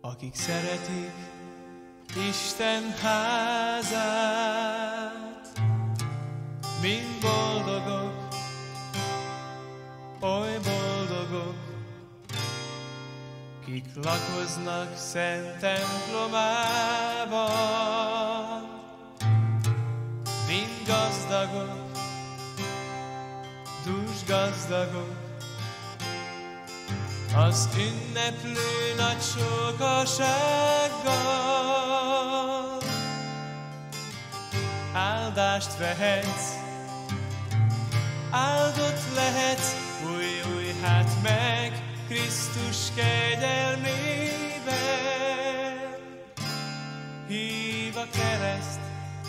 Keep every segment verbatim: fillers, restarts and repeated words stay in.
akik szeretik Isten házát, mind boldogok, oly boldogok, kik lakoznak szent templomában, mind gazdagok, dús gazdagok, az ünneplő nagy sokasággal. Áldást vehetsz, áldott lehetsz, új-új hát meg Krisztus kegyelmében. Hív a kereszt,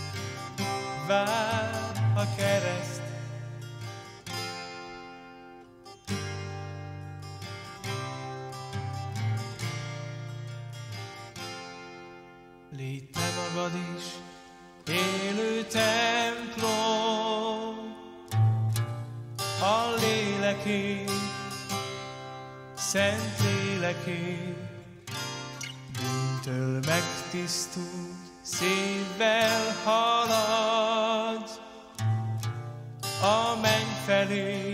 vár a kereszt, légy te magad is élő templom, a léleké, szent léleké, bűntől megtisztult szívvel haladj a menny felé,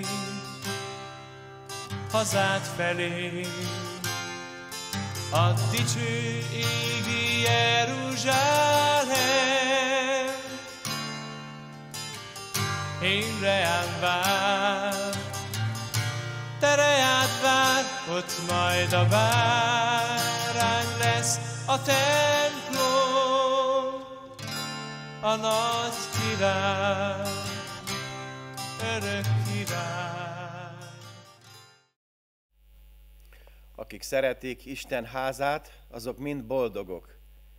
hazád felé, a dicső égi Jeruzsálem. Én reád vár, te reád vár, ott majd a bárány lesz a templom, a nagy király, örök király. Akik szeretik Isten házát, azok mind boldogok.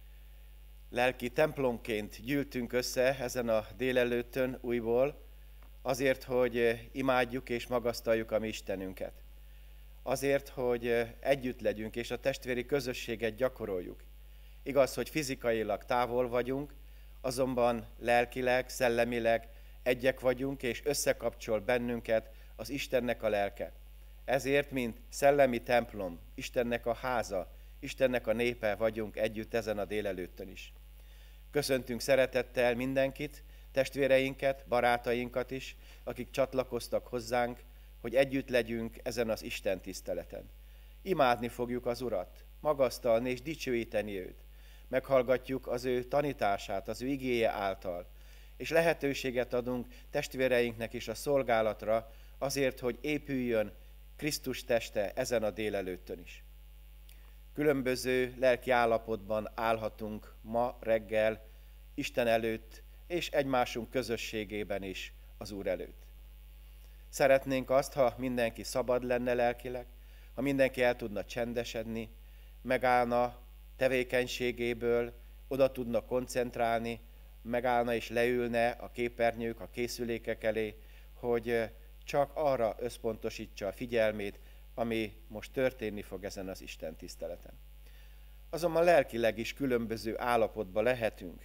Lelki templomként gyűltünk össze ezen a délelőttön újból, azért, hogy imádjuk és magasztaljuk a mi Istenünket. Azért, hogy együtt legyünk és a testvéri közösséget gyakoroljuk. Igaz, hogy fizikailag távol vagyunk, azonban lelkileg, szellemileg egyek vagyunk, és összekapcsol bennünket az Istennek a lelke. Ezért, mint szellemi templom, Istennek a háza, Istennek a népe vagyunk együtt ezen a délelőttön is. Köszöntünk szeretettel mindenkit, testvéreinket, barátainkat is, akik csatlakoztak hozzánk, hogy együtt legyünk ezen az Isten tiszteleten. Imádni fogjuk az Urat, magasztalni és dicsőíteni őt. Meghallgatjuk az ő tanítását, az ő igéje által, és lehetőséget adunk testvéreinknek is a szolgálatra azért, hogy épüljön Krisztus teste ezen a délelőttön is. Különböző lelki állapotban állhatunk ma reggel Isten előtt, és egymásunk közösségében is az Úr előtt. Szeretnénk azt, ha mindenki szabad lenne lelkileg, ha mindenki el tudna csendesedni, megállna tevékenységéből, oda tudna koncentrálni, megállna és leülne a képernyők, a készülékek elé, hogy csak arra összpontosítsa a figyelmét, ami most történni fog ezen az Isten tiszteleten. Azonban lelkileg is különböző állapotban lehetünk,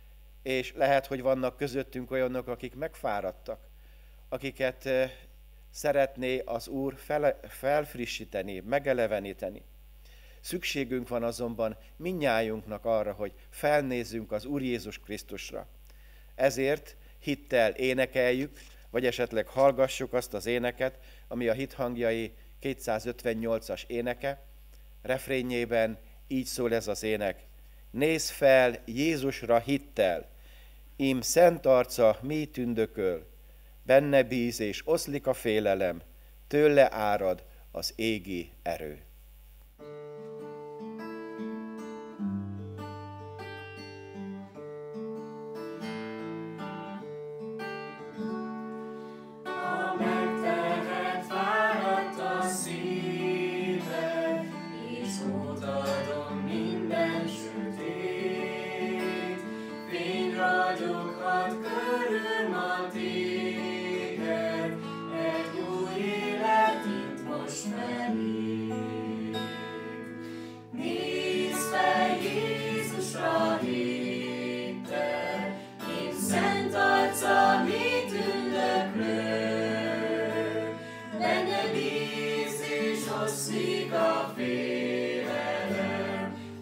és lehet, hogy vannak közöttünk olyanok, akik megfáradtak, akiket szeretné az Úr fel, felfrissíteni, megeleveníteni. Szükségünk van azonban mindnyájunknak arra, hogy felnézzünk az Úr Jézus Krisztusra. Ezért hittel énekeljük, vagy esetleg hallgassuk azt az éneket, ami a hithangjai kétszázötvennyolcas éneke. Refrénjében így szól ez az ének. Nézz fel Jézusra hittel, ím szent arca mi tündököl, benne bíz és oszlik a félelem, tőle árad az égi erő. Benne bíz és oszlik a félelem,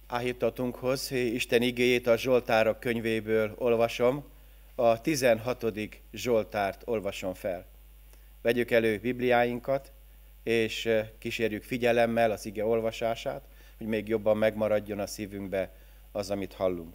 áhítatunkhoz Isten igéjét a Zsoltárok könyvéből olvasom, a tizenhatodik Zsoltárt olvasom fel. Vegyük elő Bibliáinkat, és kísérjük figyelemmel az ige olvasását, hogy még jobban megmaradjon a szívünkbe az, amit hallunk.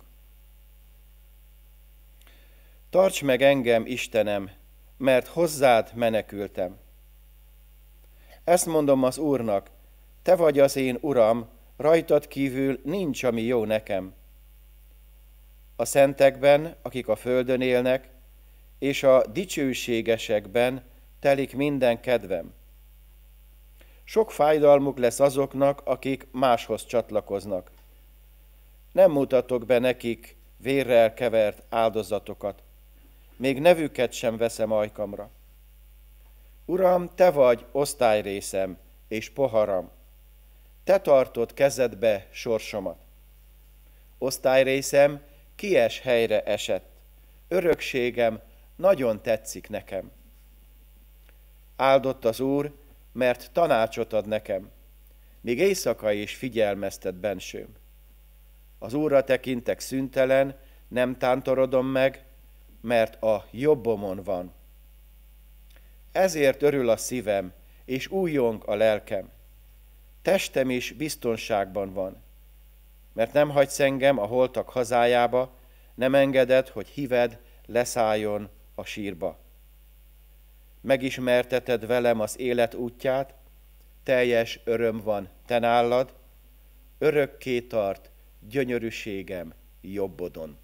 Tarts meg engem, Istenem, mert hozzád menekültem. Ezt mondom az Úrnak, te vagy az én Uram, rajtad kívül nincs, ami jó nekem. A szentekben, akik a földön élnek, és a dicsőségesekben telik minden kedvem. Sok fájdalmuk lesz azoknak, akik máshoz csatlakoznak. Nem mutatok be nekik vérrel kevert áldozatokat, még nevüket sem veszem ajkamra. Uram, te vagy osztályrészem és poharam, te tartod kezedbe sorsomat. Osztályrészem kies helyre esett, örökségem nagyon tetszik nekem. Áldott az Úr, mert tanácsot ad nekem, még éjszaka is figyelmeztet bensőm. Az Úrra tekintek szüntelen, nem tántorodom meg, mert a jobbomon van. Ezért örül a szívem, és újjong a lelkem. Testem is biztonságban van, mert nem hagysz engem a holtak hazájába, nem engeded, hogy híved leszálljon a sírba. Megismerteted velem az élet útját, teljes öröm van te nálad, örökké tart gyönyörűségem jobbodon.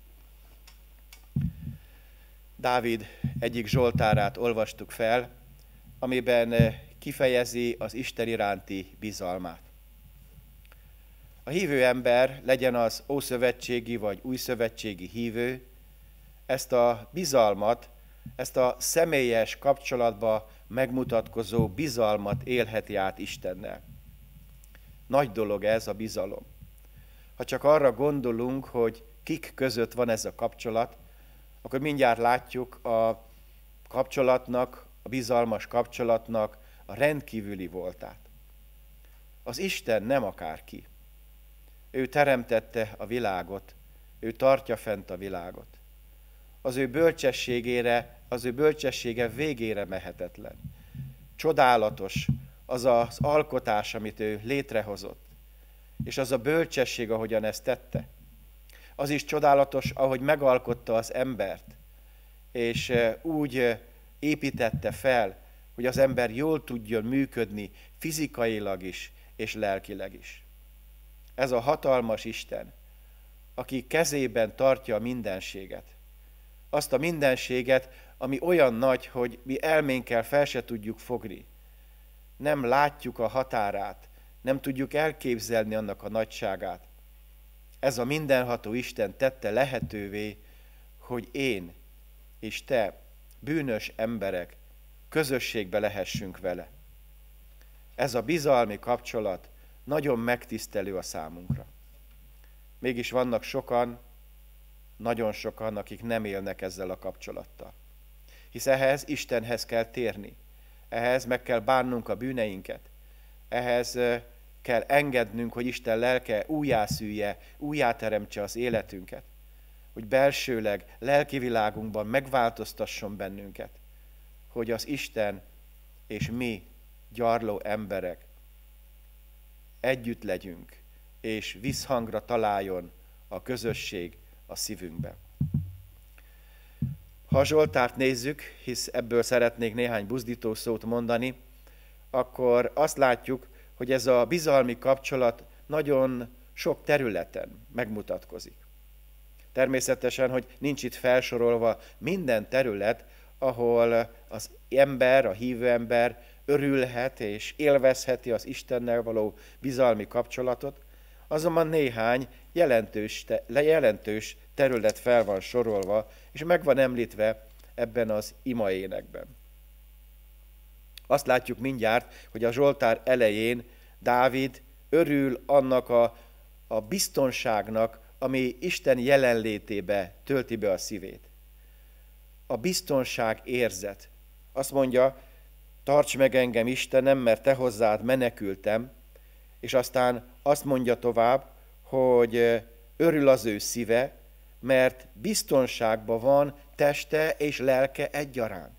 Dávid egyik zsoltárát olvastuk fel, amiben kifejezi az Isten iránti bizalmát. A hívő ember, legyen az ószövetségi vagy újszövetségi hívő, ezt a bizalmat, ezt a személyes kapcsolatba megmutatkozó bizalmat élheti át Istennel. Nagy dolog ez a bizalom. Ha csak arra gondolunk, hogy kik között van ez a kapcsolat, akkor mindjárt látjuk a kapcsolatnak, a bizalmas kapcsolatnak a rendkívüli voltát. Az Isten nem akárki. Ő teremtette a világot, ő tartja fent a világot. Az ő bölcsességére, az ő bölcsessége végére mehetetlen. Csodálatos az az alkotás, amit ő létrehozott, és az a bölcsesség, ahogyan ezt tette. Az is csodálatos, ahogy megalkotta az embert, és úgy építette fel, hogy az ember jól tudjon működni fizikailag is, és lelkileg is. Ez a hatalmas Isten, aki kezében tartja a mindenséget. Azt a mindenséget, ami olyan nagy, hogy mi elménkkel fel se tudjuk fogni. Nem látjuk a határát, nem tudjuk elképzelni annak a nagyságát. Ez a mindenható Isten tette lehetővé, hogy én és te, bűnös emberek, közösségbe lehessünk vele. Ez a bizalmi kapcsolat nagyon megtisztelő a számunkra. Mégis vannak sokan, nagyon sokan, akik nem élnek ezzel a kapcsolattal. Hisz ehhez Istenhez kell térni, ehhez meg kell bánnunk a bűneinket, ehhez kell engednünk, hogy Isten lelke újjászülje, újjáteremtse az életünket, hogy belsőleg, lelki világunkban megváltoztasson bennünket, hogy az Isten és mi, gyarló emberek, együtt legyünk, és visszhangra találjon a közösség a szívünkben. Ha a Zsoltárt nézzük, hisz ebből szeretnék néhány buzdító szót mondani, akkor azt látjuk, hogy ez a bizalmi kapcsolat nagyon sok területen megmutatkozik. Természetesen, hogy nincs itt felsorolva minden terület, ahol az ember, a hívő ember örülhet és élvezheti az Istennel való bizalmi kapcsolatot, azonban néhány jelentős, jelentős terület fel van sorolva, és meg van említve ebben az imaénekben. Azt látjuk mindjárt, hogy a Zsoltár elején Dávid örül annak a, a biztonságnak, ami Isten jelenlétébe tölti be a szívét. A biztonság érzet. Azt mondja, tarts meg engem, Istenem, mert te hozzád menekültem, és aztán azt mondja tovább, hogy örül az ő szíve, mert biztonságban van teste és lelke egyaránt.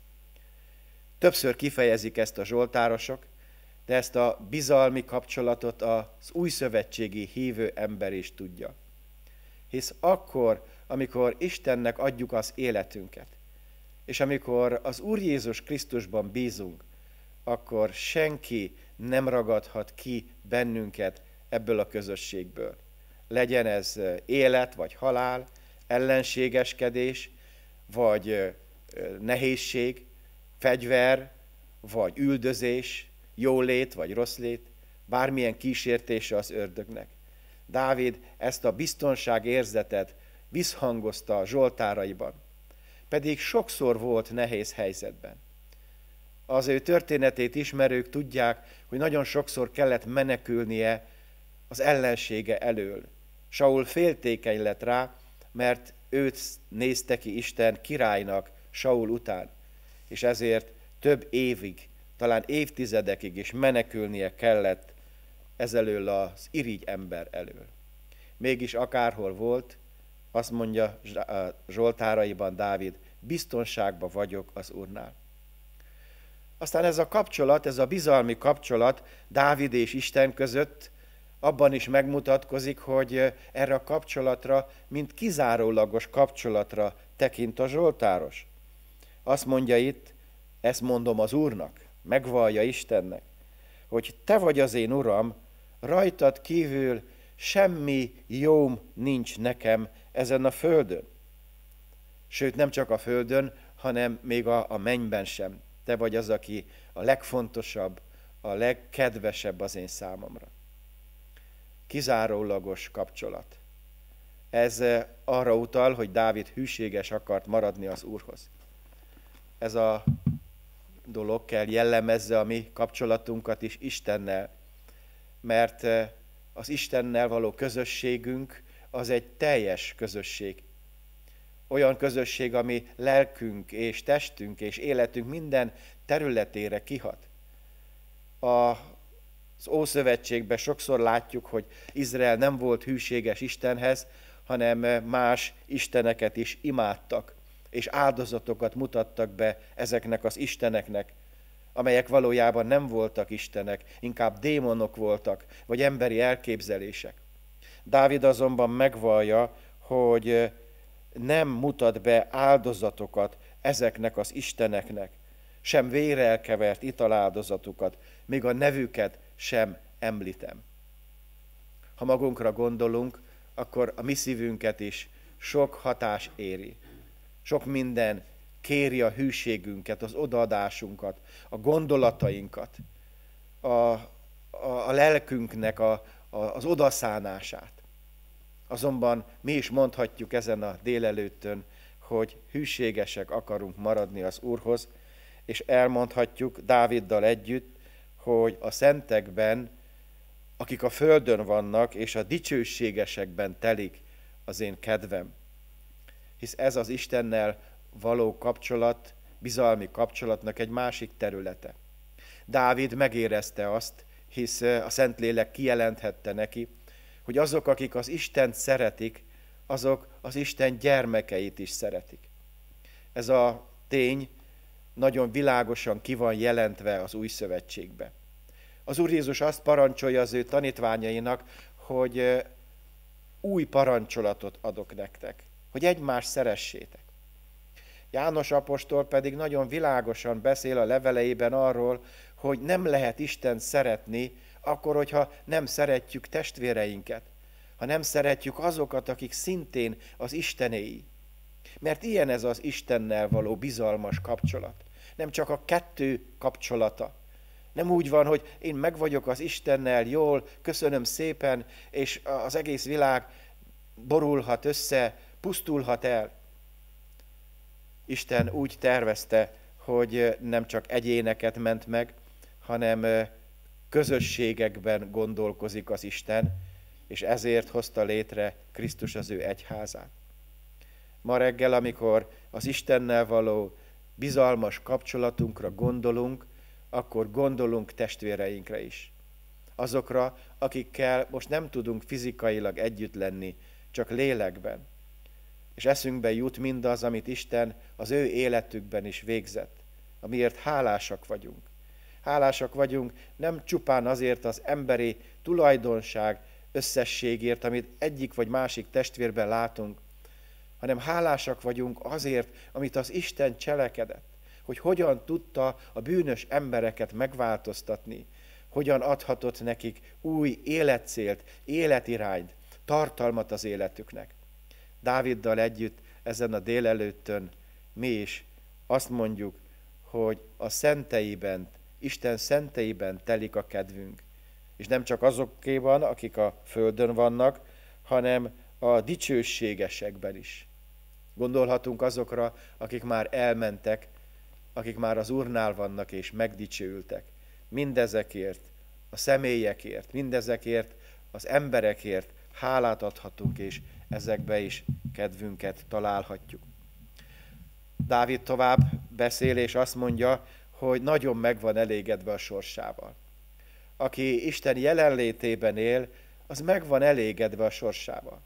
Többször kifejezik ezt a zsoltárosok, de ezt a bizalmi kapcsolatot az újszövetségi hívő ember is tudja. Hisz akkor, amikor Istennek adjuk az életünket, és amikor az Úr Jézus Krisztusban bízunk, akkor senki nem ragadhat ki bennünket ebből a közösségből. Legyen ez élet vagy halál, ellenségeskedés, vagy nehézség, fegyver, vagy üldözés, jólét vagy rosszlét, bármilyen kísértése az ördögnek. Dávid ezt a biztonságérzetet visszhangozta a zsoltáraiban, pedig sokszor volt nehéz helyzetben. Az ő történetét ismerők tudják, hogy nagyon sokszor kellett menekülnie az ellensége elől. Saul féltékeny lett rá, mert őt nézte ki Isten királynak Saul után, és ezért több évig, talán évtizedekig is menekülnie kellett ezelől az irigy ember elől. Mégis akárhol volt, azt mondja zsoltáraiban Dávid, biztonságban vagyok az Úrnál. Aztán ez a kapcsolat, ez a bizalmi kapcsolat Dávid és Isten között abban is megmutatkozik, hogy erre a kapcsolatra, mint kizárólagos kapcsolatra tekint a zsoltáros. Azt mondja itt, ezt mondom az Úrnak, megvallja Istennek, hogy te vagy az én Uram, rajtad kívül semmi jóm nincs nekem ezen a földön. Sőt, nem csak a földön, hanem még a, a mennyben sem. Te vagy az, aki a legfontosabb, a legkedvesebb az én számomra. Kizárólagos kapcsolat. Ez arra utal, hogy Dávid hűséges akart maradni az Úrhoz. Ez a dolog kell jellemezze a mi kapcsolatunkat is Istennel, mert az Istennel való közösségünk az egy teljes közösség. Olyan közösség, ami lelkünk és testünk és életünk minden területére kihat. Az Ószövetségben sokszor látjuk, hogy Izrael nem volt hűséges Istenhez, hanem más isteneket is imádtak, és áldozatokat mutattak be ezeknek az isteneknek, amelyek valójában nem voltak istenek, inkább démonok voltak, vagy emberi elképzelések. Dávid azonban megvallja, hogy nem mutat be áldozatokat ezeknek az isteneknek, sem vérrel kevert italáldozatokat, még a nevüket sem említem. Ha magunkra gondolunk, akkor a mi szívünket is sok hatás éri. Sok minden kéri a hűségünket, az odaadásunkat, a gondolatainkat, a, a, a lelkünknek a, a, az odaszánását. Azonban mi is mondhatjuk ezen a délelőttön, hogy hűségesek akarunk maradni az Úrhoz, és elmondhatjuk Dáviddal együtt, hogy a szentekben, akik a földön vannak, és a dicsőségesekben telik az én kedvem. Hisz ez az Istennel való kapcsolat, bizalmi kapcsolatnak egy másik területe. Dávid megérezte azt, hisz a Szentlélek kijelenthette neki, hogy azok, akik az Istent szeretik, azok az Isten gyermekeit is szeretik. Ez a tény nagyon világosan ki van jelentve az Új Szövetségbe. Az Úr Jézus azt parancsolja az ő tanítványainak, hogy új parancsolatot adok nektek, hogy egymást szeressétek. János apostol pedig nagyon világosan beszél a leveleiben arról, hogy nem lehet Istent szeretni, akkor, hogyha nem szeretjük testvéreinket, ha nem szeretjük azokat, akik szintén az Istenéi. Mert ilyen ez az Istennel való bizalmas kapcsolat. Nem csak a kettő kapcsolata. Nem úgy van, hogy én meg vagyok az Istennel, jól, köszönöm szépen, és az egész világ borulhat össze, pusztulhat el. Isten úgy tervezte, hogy nem csak egyéneket ment meg, hanem közösségekben gondolkozik az Isten, és ezért hozta létre Krisztus az ő egyházát. Ma reggel, amikor az Istennel való bizalmas kapcsolatunkra gondolunk, akkor gondolunk testvéreinkre is. azokra, akikkel most nem tudunk fizikailag együtt lenni, csak lélekben. És eszünkbe jut mindaz, amit Isten az ő életükben is végzett, amiért hálásak vagyunk. Hálásak vagyunk nem csupán azért az emberi tulajdonság összességért, amit egyik vagy másik testvérben látunk, hanem hálásak vagyunk azért, amit az Isten cselekedett, hogy hogyan tudta a bűnös embereket megváltoztatni, hogyan adhatott nekik új életcélt, életirányt, tartalmat az életüknek. Dáviddal együtt ezen a délelőttön mi is azt mondjuk, hogy a szenteiben, Isten szenteiben telik a kedvünk. És nem csak azokéban, akik a földön vannak, hanem a dicsőségesekben is. Gondolhatunk azokra, akik már elmentek, akik már az Úrnál vannak és megdicsőültek. Mindezekért, a személyekért, mindezekért, az emberekért hálát adhatunk, és ezekbe is kedvünket találhatjuk. Dávid tovább beszél, és azt mondja, hogy nagyon meg van elégedve a sorsával. Aki Isten jelenlétében él, az meg van elégedve a sorsával.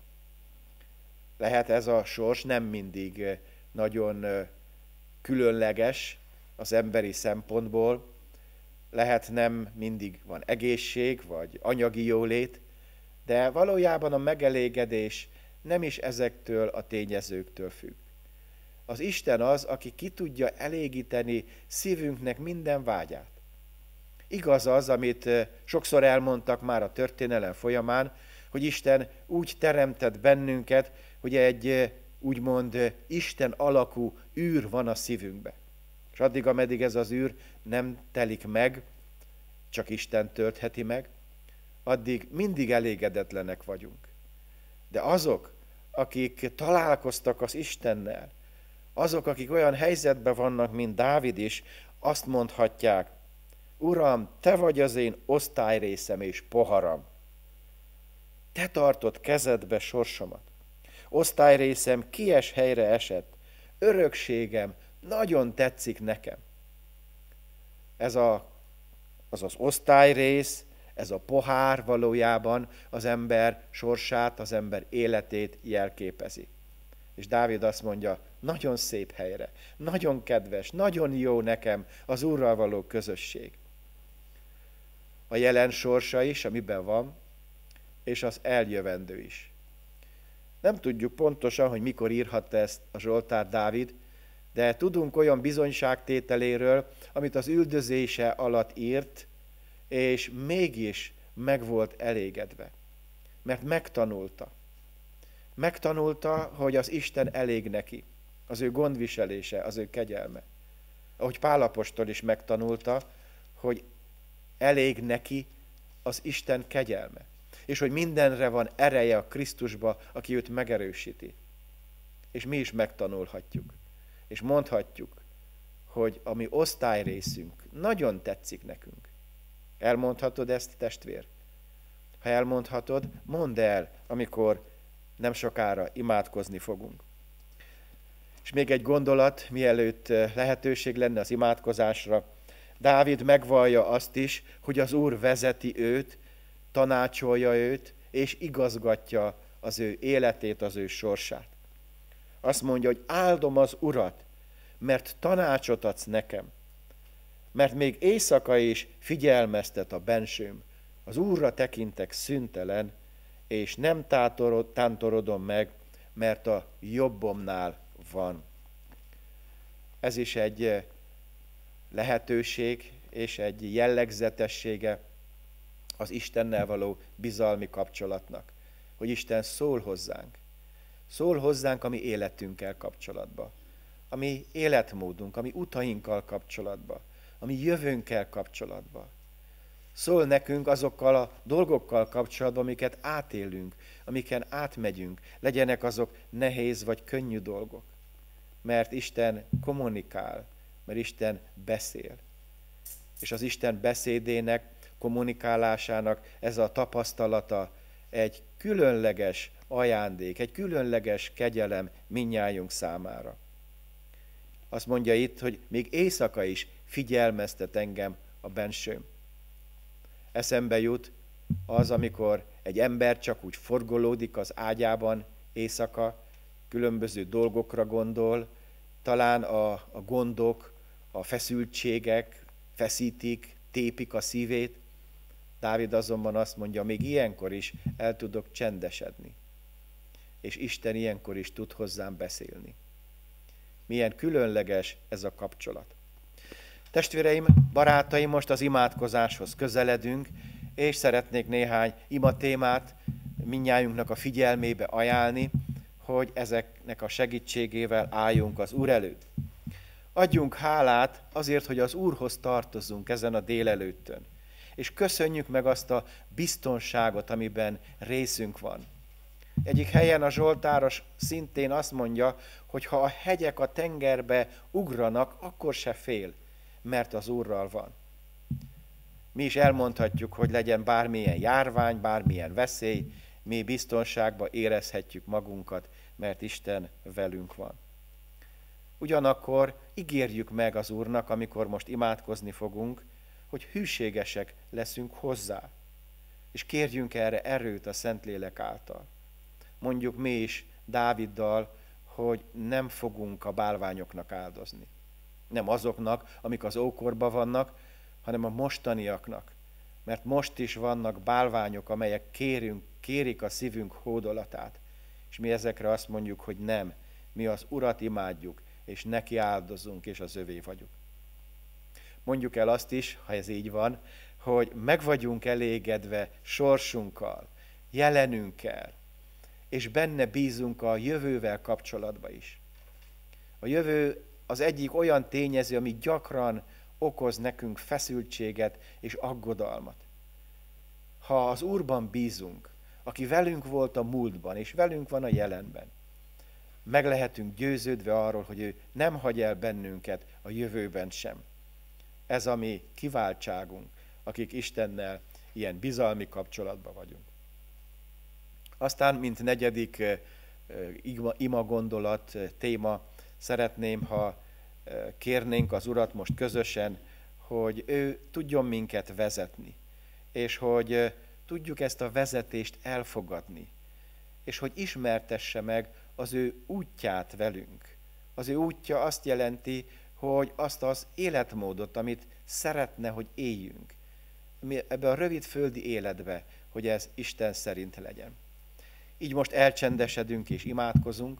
Lehet ez a sors nem mindig nagyon különleges az emberi szempontból, lehet nem mindig van egészség, vagy anyagi jólét, de valójában a megelégedés nem is ezektől a tényezőktől függ. Az Isten az, aki ki tudja elégíteni szívünknek minden vágyát. Igaz az, amit sokszor elmondtak már a történelem folyamán, hogy Isten úgy teremtett bennünket, hogy egy úgymond Isten alakú űr van a szívünkbe. És addig, ameddig ez az űr nem telik meg, csak Isten töltheti meg, addig mindig elégedetlenek vagyunk. De azok, akik találkoztak az Istennel, azok, akik olyan helyzetben vannak, mint Dávid is, azt mondhatják, Uram, te vagy az én osztályrészem és poharam. Te tartod kezedbe sorsomat. Osztályrészem kies helyre esett, örökségem nagyon tetszik nekem. Ez a, az az osztályrész, ez a pohár valójában az ember sorsát, az ember életét jelképezi. És Dávid azt mondja, nagyon szép helyre, nagyon kedves, nagyon jó nekem az Úrral való közösség. A jelen sorsa is, amiben van, és az eljövendő is. Nem tudjuk pontosan, hogy mikor írhatta ezt a Zsoltár Dávid, de tudunk olyan bizonyságtételéről, amit az üldözése alatt írt, és mégis meg volt elégedve. Mert megtanulta. Megtanulta, hogy az Isten elég neki, az ő gondviselése, az ő kegyelme. Ahogy Pál apostol is megtanulta, hogy elég neki az Isten kegyelme, és hogy mindenre van ereje a Krisztusba, aki őt megerősíti. És mi is megtanulhatjuk, és mondhatjuk, hogy a mi osztályrészünk nagyon tetszik nekünk. Elmondhatod ezt, testvér? Ha elmondhatod, mondd el, amikor nem sokára imádkozni fogunk. És még egy gondolat, mielőtt lehetőség lenne az imádkozásra. Dávid megvallja azt is, hogy az Úr vezeti őt, tanácsolja őt, és igazgatja az ő életét, az ő sorsát. Azt mondja, hogy áldom az Urat, mert tanácsot adsz nekem, mert még éjszaka is figyelmeztet a bensőm. Az Úrra tekintek szüntelen, és nem tántorodom meg, mert a jobbomnál van. Ez is egy lehetőség és egy jellegzetessége az Istennel való bizalmi kapcsolatnak, hogy Isten szól hozzánk. Szól hozzánk a mi életünkkel kapcsolatba, a mi életmódunk, a mi utainkkal kapcsolatba, a mi jövőnkkel kapcsolatba. Szól nekünk azokkal a dolgokkal kapcsolatban, amiket átélünk, amiken átmegyünk, legyenek azok nehéz vagy könnyű dolgok. Mert Isten kommunikál, mert Isten beszél. És az Isten beszédének, kommunikálásának ez a tapasztalata egy különleges ajándék, egy különleges kegyelem mindnyájunk számára. Azt mondja itt, hogy még éjszaka is figyelmeztet engem a bensőm. Eszembe jut Az, amikor egy ember csak úgy forgolódik az ágyában éjszaka, különböző dolgokra gondol, talán a, a gondok, a feszültségek feszítik, tépik a szívét. Dávid azonban azt mondja, még ilyenkor is el tudok csendesedni. És Isten ilyenkor is tud hozzám beszélni. Milyen különleges ez a kapcsolat. Testvéreim, barátaim, most az imádkozáshoz közeledünk, és szeretnék néhány imatémát mindnyájunknak a figyelmébe ajánlni, hogy ezeknek a segítségével álljunk az Úr előtt. Adjunk hálát azért, hogy az Úrhoz tartozunk ezen a délelőttön, és köszönjük meg azt a biztonságot, amiben részünk van. Egyik helyen a zsoltáros szintén azt mondja, hogy ha a hegyek a tengerbe ugranak, akkor se fél, mert az Úrral van. Mi is elmondhatjuk, hogy legyen bármilyen járvány, bármilyen veszély, mi biztonságban érezhetjük magunkat, mert Isten velünk van. Ugyanakkor ígérjük meg az Úrnak, amikor most imádkozni fogunk, hogy hűségesek leszünk hozzá, és kérjünk erre erőt a Szentlélek által. Mondjuk mi is Dáviddal, hogy nem fogunk a bálványoknak áldozni. Nem azoknak, amik az ókorban vannak, hanem a mostaniaknak. Mert most is vannak bálványok, amelyek kérünk, kérik a szívünk hódolatát. És mi ezekre azt mondjuk, hogy nem. Mi az Urat imádjuk, és neki áldozunk, és az övé vagyunk. Mondjuk el azt is, ha ez így van, hogy meg vagyunk elégedve sorsunkkal, jelenünkkel, és benne bízunk a jövővel kapcsolatban is. A jövő az egyik olyan tényező, ami gyakran okoz nekünk feszültséget és aggodalmat. Ha az Úrban bízunk, aki velünk volt a múltban, és velünk van a jelenben, meg lehetünk győződve arról, hogy ő nem hagy el bennünket a jövőben sem. Ez a mi kiváltságunk, akik Istennel ilyen bizalmi kapcsolatban vagyunk. Aztán, mint negyedik ima, ima gondolat, téma, szeretném, ha kérnénk az Urat most közösen, hogy ő tudjon minket vezetni, és hogy tudjuk ezt a vezetést elfogadni, és hogy ismertesse meg az ő útját velünk. Az ő útja azt jelenti, hogy azt az életmódot, amit szeretne, hogy éljünk. Ebbe a rövid földi életbe, hogy ez Isten szerint legyen. Így most elcsendesedünk és imádkozunk.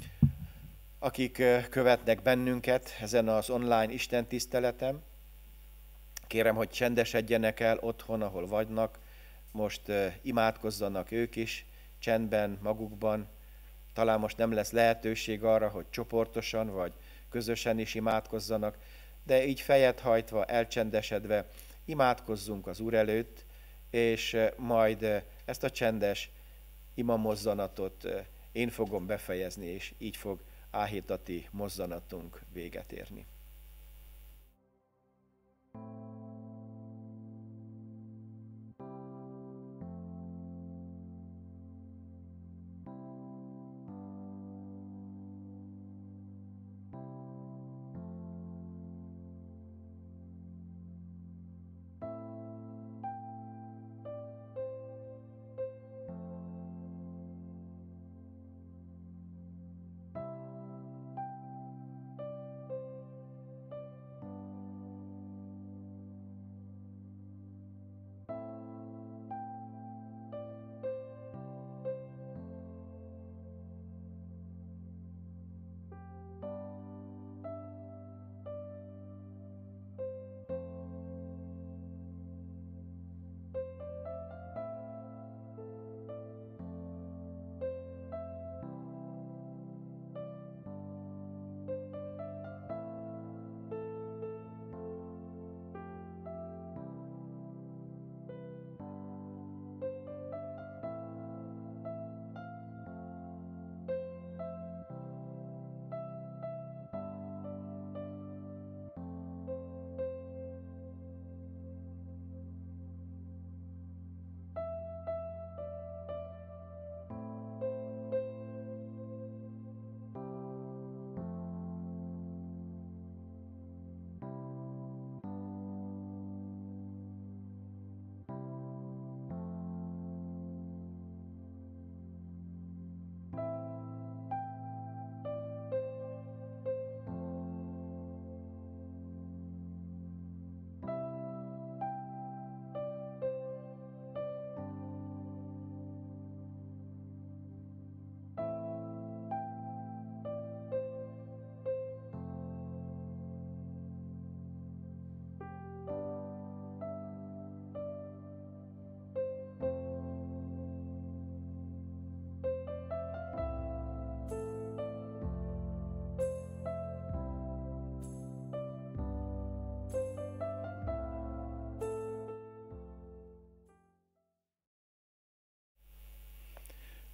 Akik követnek bennünket ezen az online istentiszteleten, kérem, hogy csendesedjenek el otthon, ahol vagynak, most imádkozzanak ők is, csendben, magukban. Talán most nem lesz lehetőség arra, hogy csoportosan vagy közösen is imádkozzanak, de így fejet hajtva, elcsendesedve imádkozzunk az Úr előtt, és majd ezt a csendes imamozzanatot én fogom befejezni, és így fog áhítati mozzanatunk véget érni.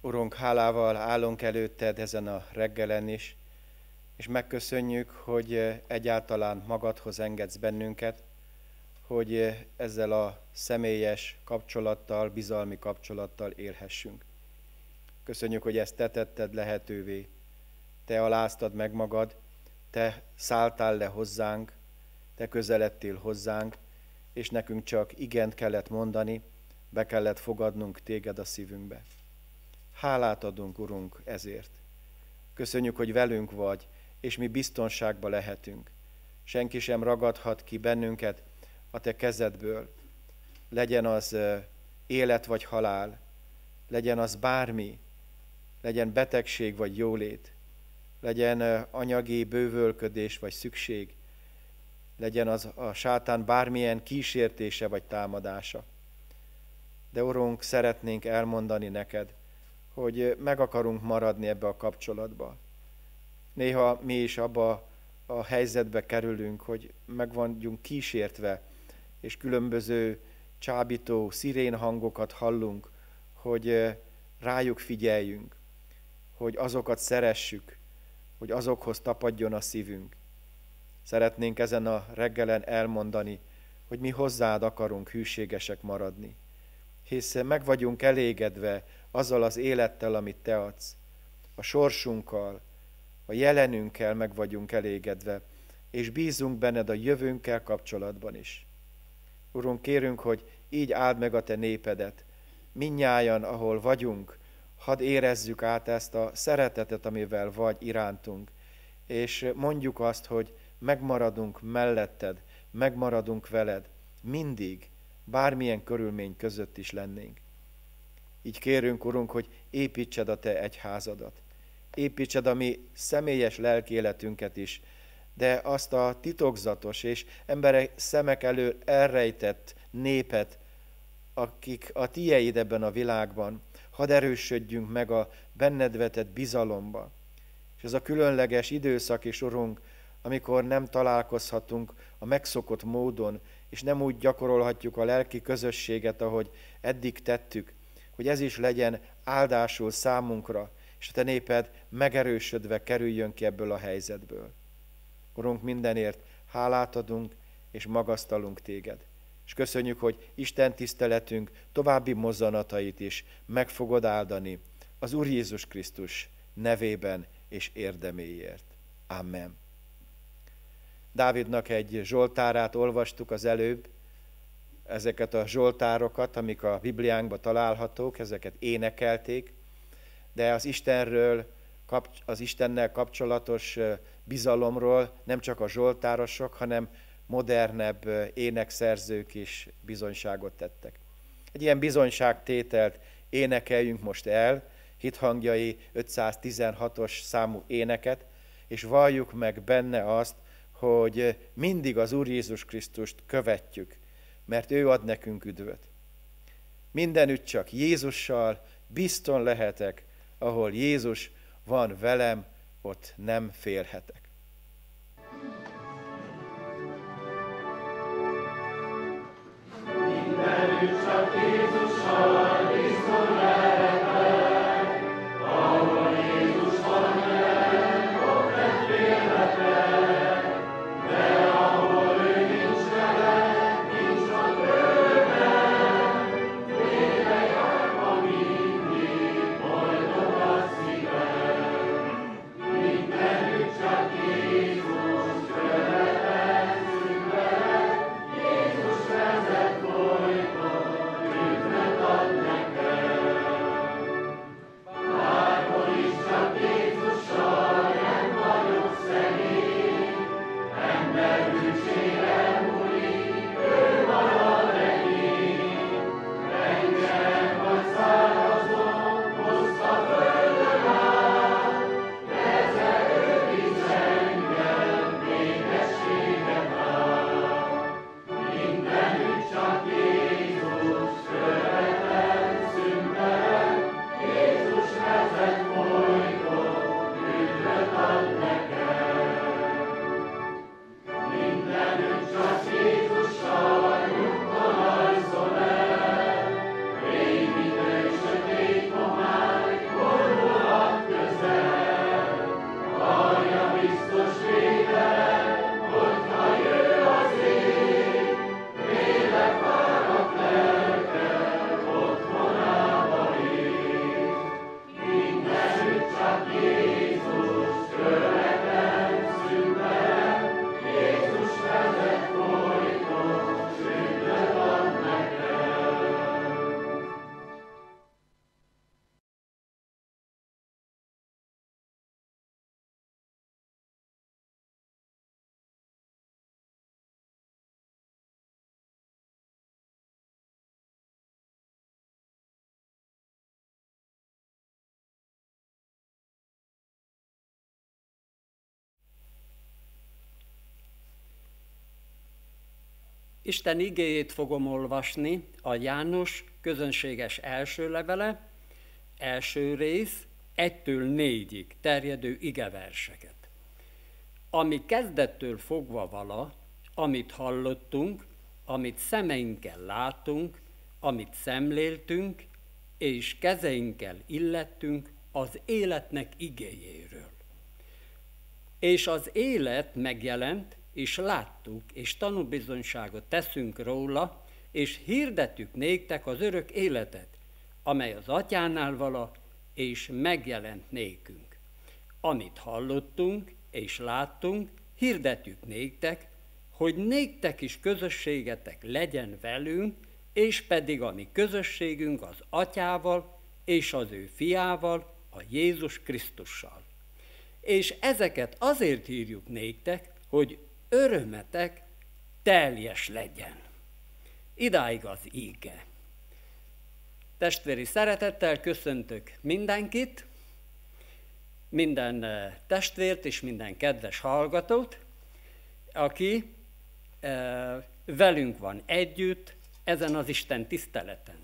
Urunk, hálával állunk előtted ezen a reggelen is, és megköszönjük, hogy egyáltalán magadhoz engedsz bennünket, hogy ezzel a személyes kapcsolattal, bizalmi kapcsolattal élhessünk. Köszönjük, hogy ezt te tetted lehetővé. Te aláztad meg magad, te szálltál le hozzánk, te közeledtél hozzánk, és nekünk csak igent kellett mondani, be kellett fogadnunk téged a szívünkbe. Hálát adunk, Urunk, ezért. Köszönjük, hogy velünk vagy, és mi biztonságba lehetünk. Senki sem ragadhat ki bennünket a te kezedből. Legyen az élet vagy halál, legyen az bármi, legyen betegség vagy jólét, legyen anyagi bővölködés vagy szükség, legyen az a sátán bármilyen kísértése vagy támadása. De Urunk, szeretnénk elmondani neked, hogy meg akarunk maradni ebbe a kapcsolatba. Néha mi is abba a helyzetbe kerülünk, hogy meg vagyunk kísértve, és különböző csábító szirénhangokat hallunk, hogy rájuk figyeljünk, hogy azokat szeressük, hogy azokhoz tapadjon a szívünk. Szeretnénk ezen a reggelen elmondani, hogy mi hozzád akarunk hűségesek maradni, hisz meg vagyunk elégedve azzal az élettel, amit te adsz. A sorsunkkal, a jelenünkkel meg vagyunk elégedve, és bízunk benned a jövőnkkel kapcsolatban is. Urunk, kérünk, hogy így áld meg a te népedet. Mindnyájan, ahol vagyunk, hadd érezzük át ezt a szeretetet, amivel vagy irántunk, és mondjuk azt, hogy megmaradunk melletted, megmaradunk veled, mindig, bármilyen körülmény között is lennénk. Így kérünk, Urunk, hogy építsed a te egyházadat. Építsed a mi személyes lelkiéletünket is, de azt a titokzatos és emberek szemek elől elrejtett népet, akik a tieid ebben a világban, hadd erősödjünk meg a benned vetett bizalomba. És ez a különleges időszak is, Urunk, amikor nem találkozhatunk a megszokott módon, és nem úgy gyakorolhatjuk a lelki közösséget, ahogy eddig tettük, hogy ez is legyen áldásul számunkra, és a te néped megerősödve kerüljön ki ebből a helyzetből. Urunk, mindenért hálát adunk, és magasztalunk téged. És köszönjük, hogy Isten tiszteletünk további mozzanatait is meg fogod áldani az Úr Jézus Krisztus nevében és érdeméért. Amen. Dávidnak egy zsoltárát olvastuk az előbb, ezeket a zsoltárokat, amik a Bibliánkban találhatók, ezeket énekelték, de az Istenről, az Istennel kapcsolatos bizalomról nem csak a zsoltárosok, hanem modernebb énekszerzők is bizonyságot tettek. Egy ilyen bizonyságtételt énekeljünk most el, hithangjai ötszáztizenhatos számú éneket, és valljuk meg benne azt, hogy mindig az Úr Jézus Krisztust követjük, mert ő ad nekünk üdvöt. Mindenütt csak Jézussal bizton lehetek, ahol Jézus van velem, ott nem félhetek. Mindenütt csak Jézussal bizton lehetek, ahol Jézus van velem, ott nem félhetek, de ahol ő nincs velem, nincs a tőlem, véve járva mindig, boldog a szívem. Mindenütt csak Isten igéjét fogom olvasni, a János közönséges első levele, első rész, egytől négyig terjedő igeverseket. Ami kezdettől fogva vala, amit hallottunk, amit szemeinkkel látunk, amit szemléltünk, és kezeinkkel illettünk az életnek igéjéről. És az élet megjelent, és láttuk, és tanúbizonyságot teszünk róla, és hirdetjük néktek az örök életet, amely az Atyánál vala, és megjelent nékünk. Amit hallottunk, és láttunk, hirdetjük néktek, hogy néktek is közösségetek legyen velünk, és pedig a mi közösségünk az Atyával, és az ő fiával, a Jézus Krisztussal. És ezeket azért írjuk néktek, hogy örömetek teljes legyen. Idáig az íge. Testvéri szeretettel köszöntök mindenkit, minden testvért és minden kedves hallgatót, aki e, velünk van együtt ezen az Isten tiszteleten.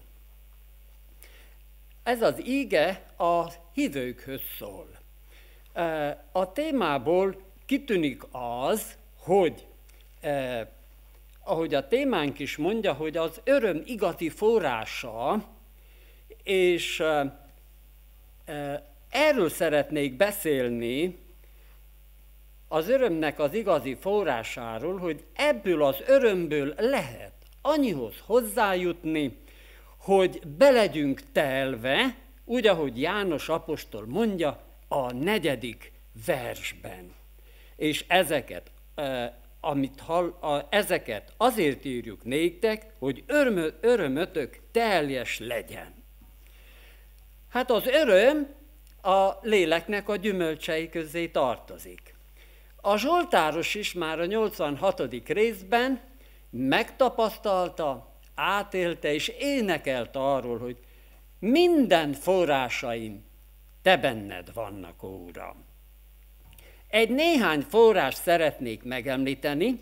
Ez az íge a hívőkhöz szól. E, a témából kitűnik az, hogy eh, ahogy a témánk is mondja, hogy az öröm igazi forrása, és eh, eh, erről szeretnék beszélni, az örömnek az igazi forrásáról, hogy ebből az örömből lehet annyihoz hozzájutni, hogy be legyünk telve, úgy, ahogy János apostol mondja a negyedik versben. És ezeket, eh, amit hall, a, ezeket azért írjuk néktek, hogy örömö, örömötök teljes legyen. Hát az öröm a léleknek a gyümölcsei közé tartozik. A Zsoltáros is már a nyolcvanhatodik részben megtapasztalta, átélte és énekelt arról, hogy minden forrásaim te benned vannak, ó Uram. Egy néhány forrást szeretnék megemlíteni,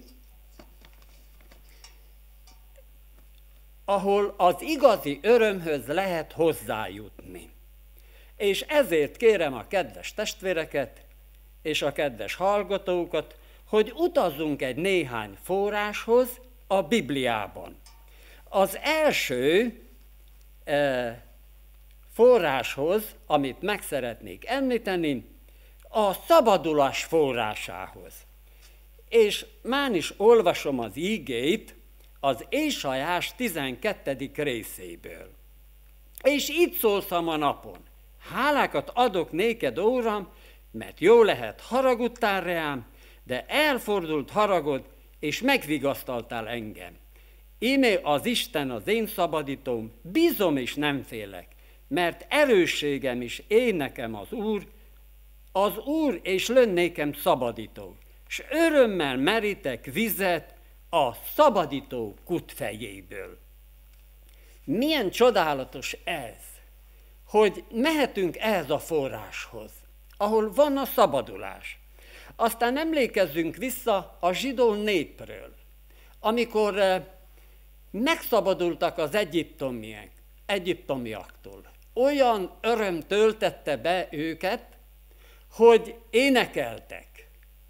ahol az igazi örömhöz lehet hozzájutni. És ezért kérem a kedves testvéreket és a kedves hallgatókat, hogy utazzunk egy néhány forráshoz a Bibliában. Az első eh, forráshoz, amit meg szeretnék említeni, a szabadulás forrásához. És már is olvasom az ígét az Ézsaiás tizenkettedik részéből. És így szólsz a ma napon: hálákat adok néked, ó Uram, mert jó lehet, haragudtál rám, de elfordult haragod, és megvigasztaltál engem. Íme az Isten az én szabadítóm, bízom és nem félek, mert erősségem is én nekem az Úr, az Úr és lön nékem szabadító, s örömmel merítek vizet a szabadító kútfejéből. Milyen csodálatos ez, hogy mehetünk ehhez a forráshoz, ahol van a szabadulás. Aztán emlékezzünk vissza a zsidó népről, amikor megszabadultak az egyiptomiak, egyiptomiaktól. Olyan öröm töltette be őket, hogy énekeltek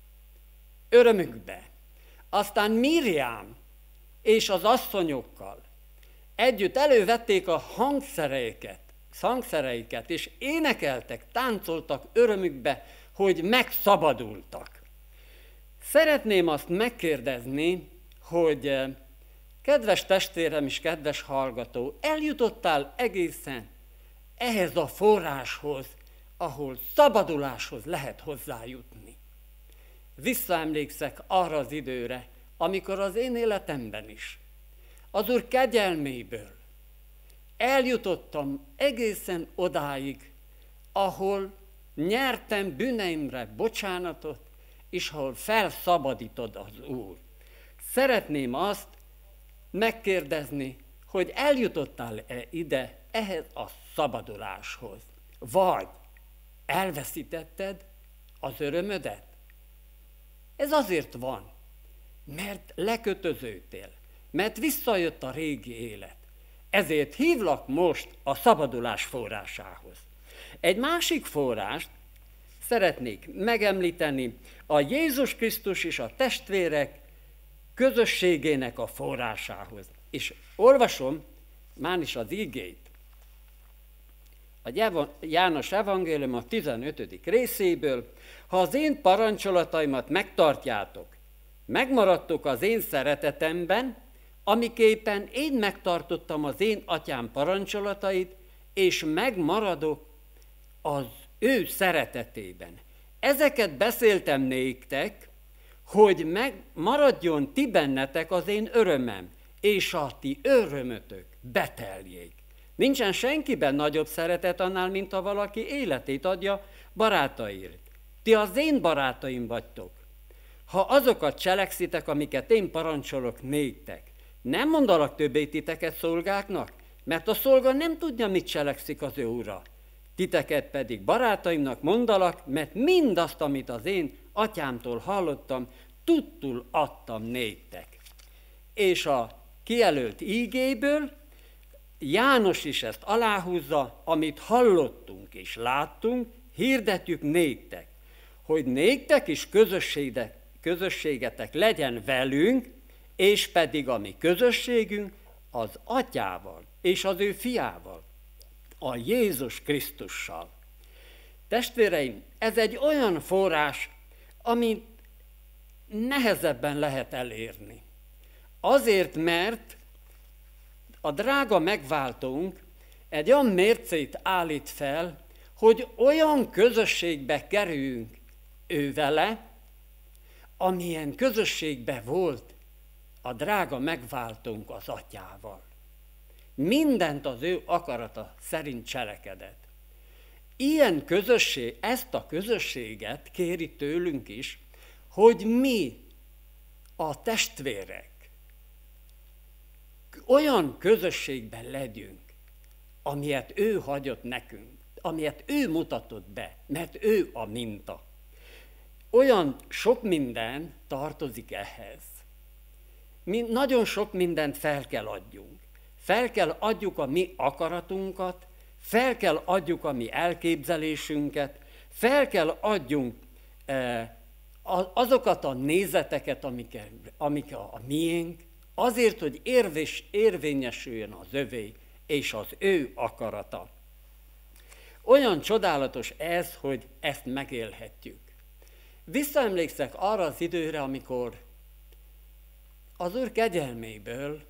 örömükbe. Aztán Miriam és az asszonyokkal együtt elővették a hangszereiket, hangszereiket, és énekeltek, táncoltak örömükbe, hogy megszabadultak. Szeretném azt megkérdezni, hogy kedves testvérem és kedves hallgató, eljutottál egészen ehhez a forráshoz, ahol szabaduláshoz lehet hozzájutni. Visszaemlékszek arra az időre, amikor az én életemben is az Úr kegyelméből eljutottam egészen odáig, ahol nyertem bűneimre bocsánatot, és ahol felszabadítod az Úr. Szeretném azt megkérdezni, hogy eljutottál-e ide, ehhez a szabaduláshoz, vagy elveszítetted az örömödet? Ez azért van, mert lekötöződtél, mert visszajött a régi élet. Ezért hívlak most a szabadulás forrásához. Egy másik forrást szeretnék megemlíteni, a Jézus Krisztus és a testvérek közösségének a forrásához. És olvasom már is az igét. A János evangélium a tizenötödik részéből, ha az én parancsolataimat megtartjátok, megmaradtok az én szeretetemben, amiképpen én megtartottam az én atyám parancsolatait, és megmaradok az ő szeretetében. Ezeket beszéltem néktek, hogy megmaradjon ti bennetek az én örömem, és a ti örömötök beteljék. Nincsen senkiben nagyobb szeretet annál, mint ha valaki életét adja barátaért. Ti az én barátaim vagytok, ha azokat cselekszitek, amiket én parancsolok néktek. Nem mondalak többé titeket szolgáknak, mert a szolga nem tudja, mit cselekszik az ő ura. Titeket pedig barátaimnak mondalak, mert mindazt, amit az én atyámtól hallottam, tudtul adtam néktek. És a kijelölt ígéből János is ezt aláhúzza, amit hallottunk és láttunk, hirdetjük néktek, hogy néktek is közösségetek legyen velünk, és pedig a mi közösségünk az atyával és az ő fiával, a Jézus Krisztussal. Testvéreim, ez egy olyan forrás, amit nehezebben lehet elérni. Azért, mert a drága megváltónk egy olyan mércét állít fel, hogy olyan közösségbe kerüljünk ő vele, amilyen közösségbe volt a drága megváltónk az atyával. Mindent az ő akarata szerint cselekedett. Ilyen közösség, ezt a közösséget kéri tőlünk is, hogy mi, a testvérek, olyan közösségben legyünk, amilyet ő hagyott nekünk, amilyet ő mutatott be, mert ő a minta. Olyan sok minden tartozik ehhez. Mi nagyon sok mindent fel kell adjunk. Fel kell adjuk a mi akaratunkat, fel kell adjuk a mi elképzelésünket, fel kell adjunk eh, azokat a nézeteket, amik, amik a, a miénk, azért, hogy érvés, érvényesüljön az övé és az ő akarata. Olyan csodálatos ez, hogy ezt megélhetjük. Visszaemlékszek arra az időre, amikor az Úr kegyelméből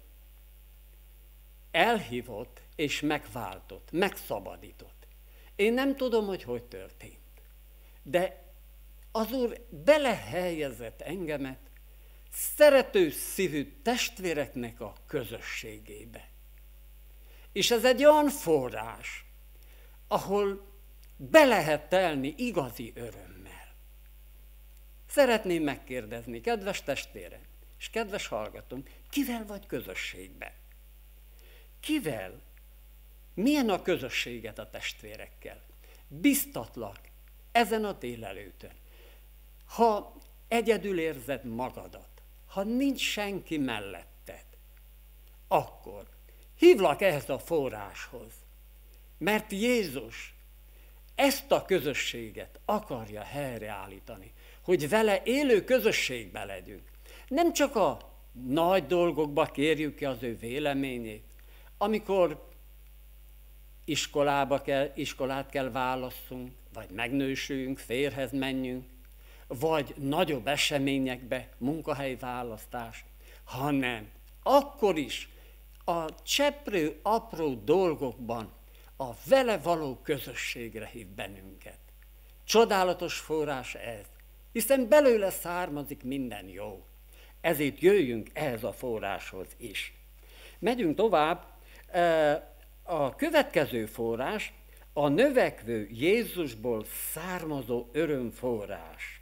elhívott és megváltott, megszabadított. Én nem tudom, hogy hogy történt, de az Úr belehelyezett engemet szerető szívű testvéreknek a közösségébe. És ez egy olyan forrás, ahol be lehet telni igazi örömmel. Szeretném megkérdezni, kedves testvérem, és kedves hallgatóm, kivel vagy közösségben? Kivel? Milyen a közösséget a testvérekkel? Biztatlak ezen a délelőttön. Ha egyedül érzed magadat, ha nincs senki melletted, akkor hívlak ehhez a forráshoz, mert Jézus ezt a közösséget akarja helyreállítani, hogy vele élő közösségbe legyünk. Nem csak a nagy dolgokba kérjük ki az ő véleményét, amikor iskolába kell, iskolát kell válasszunk, vagy megnősüljünk, férhez menjünk, vagy nagyobb eseményekbe, munkahelyválasztás, hanem akkor is a cseprő apró dolgokban a vele való közösségre hív bennünket. Csodálatos forrás ez, hiszen belőle származik minden jó. Ezért jöjjünk ehhez a forráshoz is. Megyünk tovább, a következő forrás a növekvő Jézusból származó örömforrás.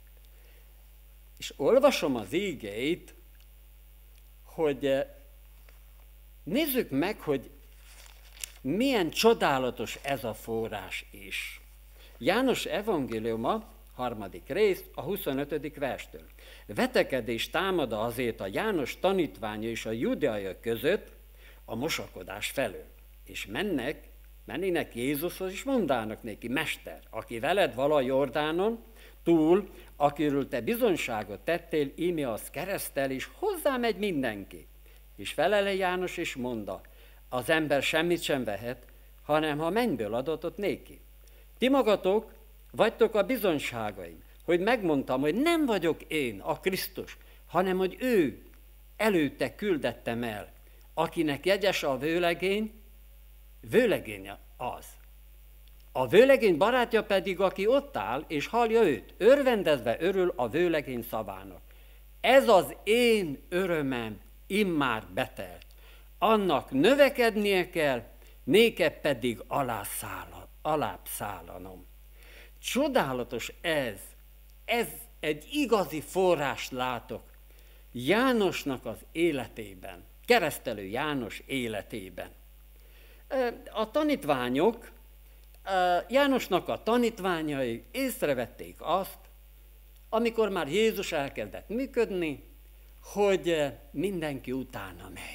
És olvasom az ígét, hogy nézzük meg, hogy milyen csodálatos ez a forrás is. János evangéliuma, harmadik rész, a huszonötödik verstől. vetekedés támad azért a János tanítványa és a judeaiak között a mosakodás felől. És mennek, mennének Jézushoz, és mondának neki: Mester, aki veled val a Jordánon túl, akiről te bizonyságot tettél, íme az keresztel, és hozzá megy mindenki. És felele János, és mondta: az ember semmit sem vehet, hanem ha mennyből adatot néki. Ti magatok vagytok a bizonyságaim, hogy megmondtam, hogy nem vagyok én a Krisztus, hanem hogy ő előtte küldettem el, akinek jegyes a vőlegény, vőlegény az. A vőlegény barátja pedig, aki ott áll, és hallja őt, örvendezve örül a vőlegény szavának. Ez az én örömem immár betelt. Annak növekednie kell, néked pedig alább szállanom. Csodálatos ez, ez egy igazi forrást látok Jánosnak az életében, keresztelő János életében. A tanítványok, Jánosnak a tanítványai észrevették azt, amikor már Jézus elkezdett működni, hogy mindenki utána megy.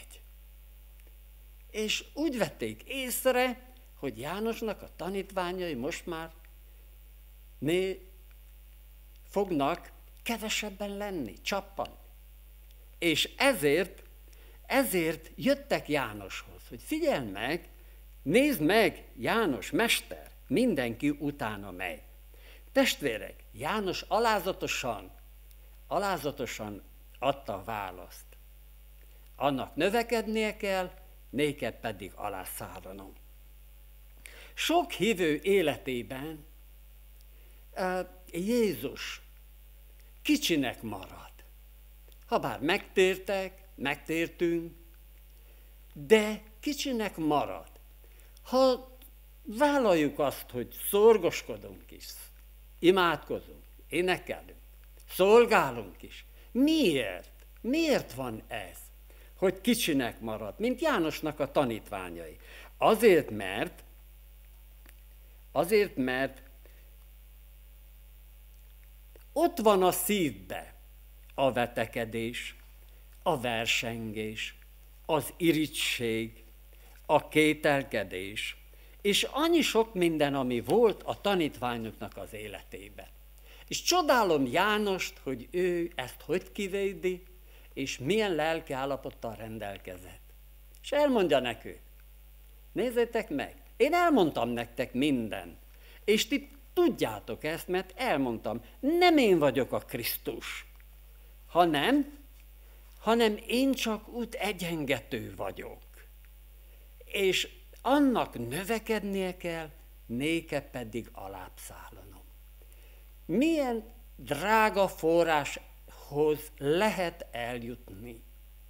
És úgy vették észre, hogy Jánosnak a tanítványai most már né fognak kevesebben lenni, csappan. És ezért, ezért jöttek Jánoshoz, hogy figyelj meg, nézd meg, János mester, mindenki utána megy. Testvérek, János alázatosan, alázatosan adta a választ. Annak növekednie kell, néked pedig alászállanom. Sok hívő életében uh, Jézus kicsinek marad. Habár megtértek, megtértünk, de kicsinek marad. Ha vállaljuk azt, hogy szorgoskodunk is, imádkozunk, énekelünk, szolgálunk is. Miért? Miért van ez, hogy kicsinek marad, mint Jánosnak a tanítványai? Azért, mert, azért, mert ott van a szívbe a vetekedés, a versengés, az irigység, a kételkedés, és annyi sok minden, ami volt a tanítványoknak az életében. És csodálom Jánost, hogy ő ezt hogy kivédi, és milyen lelki állapottal rendelkezett. És elmondja nekünk: nézzétek meg, én elmondtam nektek minden, és ti tudjátok ezt, mert elmondtam, nem én vagyok a Krisztus, hanem, hanem én csak út egyengető vagyok. És annak növekednie kell, néked pedig alább szállanom. Milyen drága forráshoz lehet eljutni.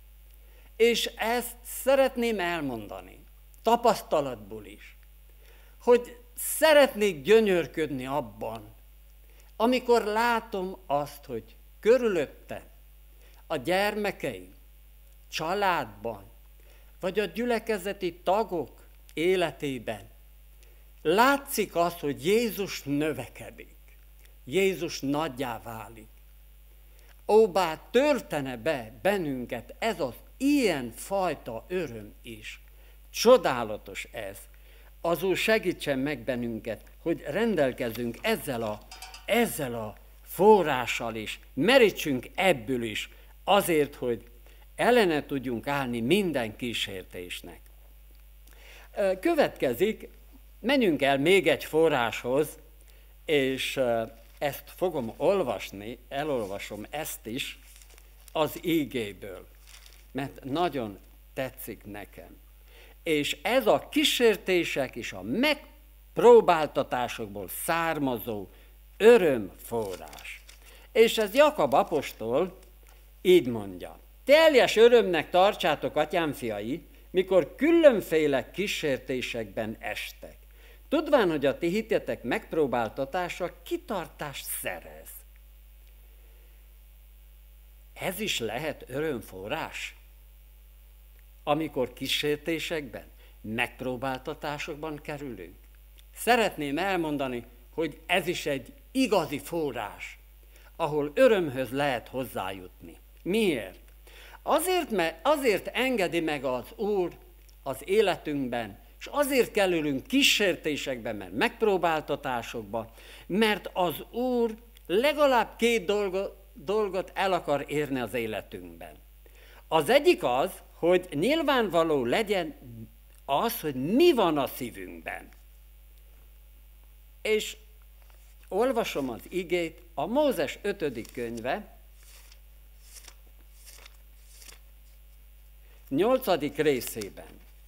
És ezt szeretném elmondani, tapasztalatból is, hogy szeretnék gyönyörködni abban, amikor látom azt, hogy körülöttem a gyermekeim, családban, vagy a gyülekezeti tagok életében látszik az, hogy Jézus növekedik, Jézus nagyjá válik. Ó, bár törtene be bennünket ez az ilyen fajta öröm is. Csodálatos ez. Az Úr segítsen meg bennünket, hogy rendelkezünk ezzel a, ezzel a forrással is, merítsünk ebből is, azért, hogy ellene tudjunk állni minden kísértésnek. Következik, menjünk el még egy forráshoz, és ezt fogom olvasni, elolvasom ezt is az ígéből, mert nagyon tetszik nekem. És ez a kísértések és a megpróbáltatásokból származó örömforrás. És ez Jakab apostol így mondja: teljes örömnek tartsátok, atyám fiai, mikor különféle kísértésekben estek, tudván, hogy a ti hitetek megpróbáltatása kitartást szerez. Ez is lehet örömforrás, amikor kísértésekben, megpróbáltatásokban kerülünk. Szeretném elmondani, hogy ez is egy igazi forrás, ahol örömhöz lehet hozzájutni. Miért? Azért, mert azért engedi meg az Úr az életünkben, és azért kerülünk kísértésekbe, mert megpróbáltatásokba, mert az Úr legalább két dolgot, dolgot el akar érni az életünkben. Az egyik az, hogy nyilvánvaló legyen az, hogy mi van a szívünkben. És olvasom az igét, a Mózes ötödik könyve, nyolcadik részében.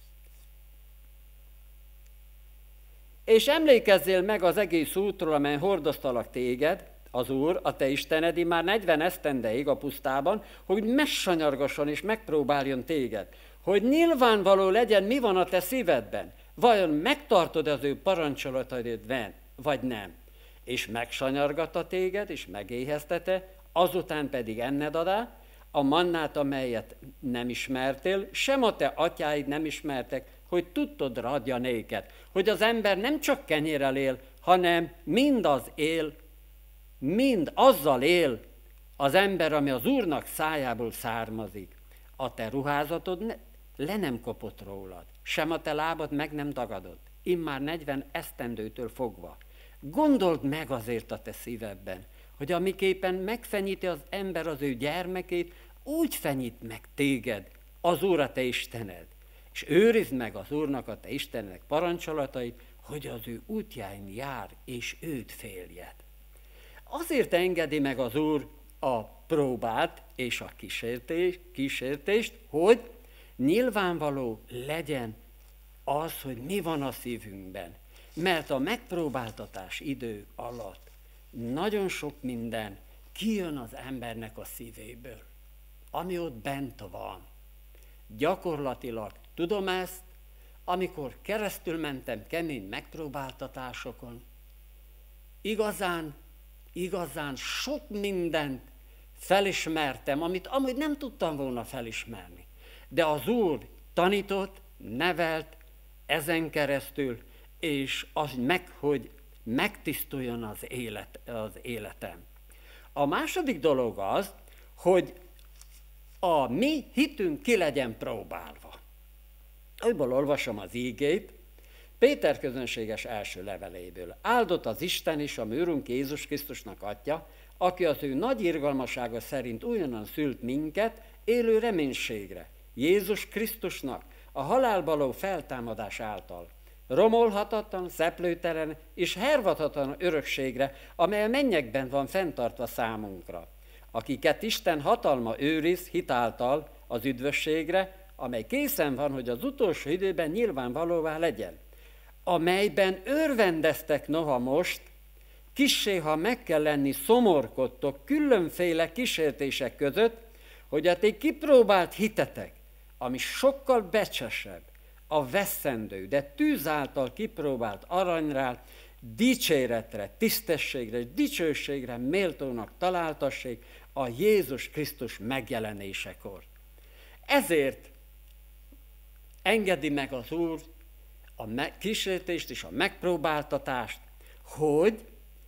És emlékezzél meg az egész útról, amely hordoztalak téged, az Úr, a te Istened, már negyven esztendeig a pusztában, hogy megsanyargasson és megpróbáljon téged, hogy nyilvánvaló legyen, mi van a te szívedben. Vajon megtartod az ő parancsolataidat, vagy nem? És megsanyargatta téged, és megéheztete, azután pedig enned adá, a mannát, amelyet nem ismertél, sem a te atyáid nem ismertek, hogy tudtodra adja néked, hogy az ember nem csak kenyérrel él, hanem mind az él, mind azzal él az ember, ami az Úrnak szájából származik. A te ruházatod ne, le nem kopott rólad, sem a te lábad meg nem dagadott, immár negyven esztendőtől fogva. Gondold meg azért a te szívedben, hogy amiképpen megfenyíti az ember az ő gyermekét, úgy fenyít meg téged az Úr a te Istened. És őrizd meg az Úrnak a te Istennek parancsolatait, hogy az ő útjáin jár, és őt féljed. Azért engedi meg az Úr a próbát és a kísértést, kísértést, hogy nyilvánvaló legyen az, hogy mi van a szívünkben. Mert a megpróbáltatás idő alatt nagyon sok minden kijön az embernek a szívéből, ami ott bent van. Gyakorlatilag tudom ezt, amikor keresztül mentem kemény megpróbáltatásokon, igazán, igazán sok mindent felismertem, amit amúgy nem tudtam volna felismerni. De az Úr tanított, nevelt ezen keresztül, és az meg, hogy megtisztuljon az, élet, az életem. A második dolog az, hogy a mi hitünk ki legyen próbálva. Ebből olvasom az ígét, Péter közönséges első leveléből. Áldott az Isten is, a mi Úrunk Jézus Krisztusnak Atya, aki az ő nagy irgalmasága szerint újonnan szült minket élő reménységre, Jézus Krisztusnak, a halálba való feltámadás által, romolhatatlan, szeplőtelen és hervadhatatlan örökségre, amely a mennyekben van fenntartva számunkra, akiket Isten hatalma őriz hitáltal az üdvösségre, amely készen van, hogy az utolsó időben nyilvánvalóvá legyen, amelyben örvendeztek noha most, kissé, ha meg kell lenni, szomorkodtok különféle kísértések között, hogy a ti kipróbált hitetek, ami sokkal becsesebb, a veszendő, de tűz által kipróbált aranyrál, dicséretre, tisztességre és dicsőségre méltónak találtassék a Jézus Krisztus megjelenésekor. Ezért engedi meg az Úr a kísértést és a megpróbáltatást, hogy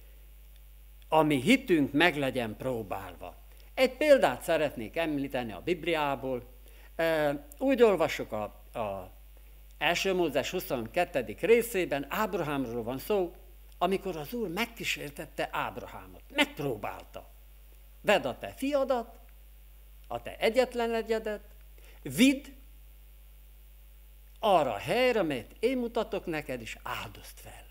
a mi hitünk meg legyen próbálva. Egy példát szeretnék említeni a Bibliából. Úgy olvassuk a, a első Mózes huszonkettedik részében, Ábrahámról van szó, amikor az Úr megkísértette Ábrahámot, megpróbálta. Vedd a te fiadat, a te egyetlen egyedet, vidd arra a helyre, amelyet én mutatok neked, és áldozd fel.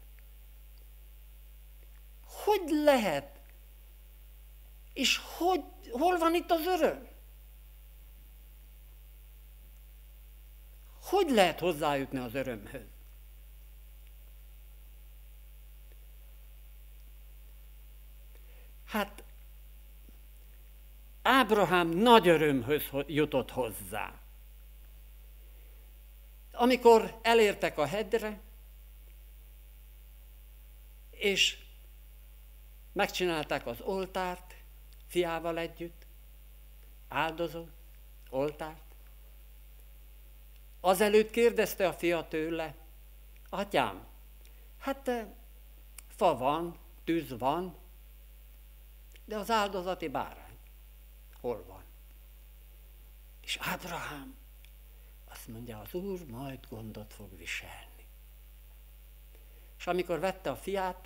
Hogy lehet? És hogy, hol van itt az öröm? Hogy lehet hozzájutni az örömhöz? Hát Ábrahám nagy örömhöz jutott hozzá. Amikor elértek a hegyre, és megcsinálták az oltárt fiával együtt, áldozó oltárt, azelőtt kérdezte a fia tőle, atyám, hát fa van, tűz van, De az áldozati bárány hol van? És Ábrahám azt mondja, az Úr majd gondot fog viselni. És amikor vette a fiát,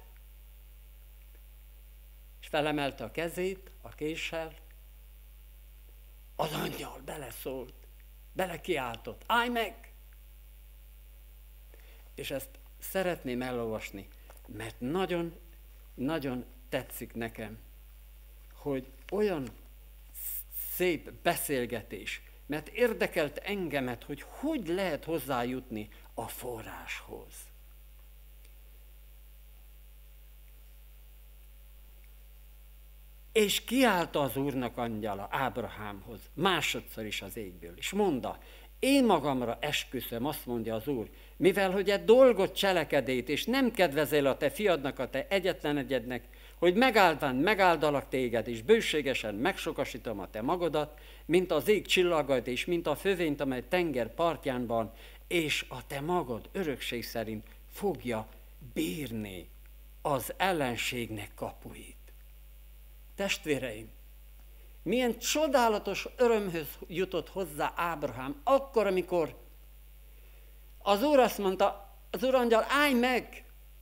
és felemelte a kezét a késsel, az angyal beleszólt, belekiáltott, állj meg! És ezt szeretném elolvasni, mert nagyon, nagyon tetszik nekem, hogy olyan szép beszélgetés, mert érdekelt engemet, hogy hogy lehet hozzájutni a forráshoz. És kiállt az Úrnak angyala Ábrahámhoz, másodszor is az égből, és mondta, én magamra esküszöm, azt mondja az Úr, mivel hogy egy dolgot cselekedét, és nem kedvezel a te fiadnak, a te egyetlen egyednek, hogy megáldván megáldalak téged, és bőségesen megsokasítom a te magadat, mint az ég csillagait, és mint a fövényt, amely tenger partján van, és a te magad örökség szerint fogja bírni az ellenségnek kapuit. Testvéreim, milyen csodálatos örömhöz jutott hozzá Ábrahám, akkor, amikor az Úr azt mondta, az Úrangyal, állj meg!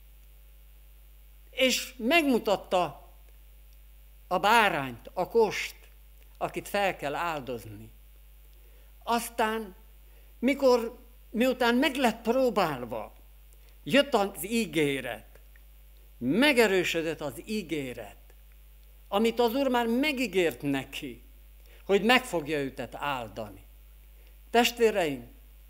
És megmutatta a bárányt, a kost, akit fel kell áldozni. Aztán, mikor, miután meg lett próbálva, jött az ígéret, megerősödött az ígéret, amit az Úr már megígért neki, hogy meg fogja őtet áldani. Testvéreim,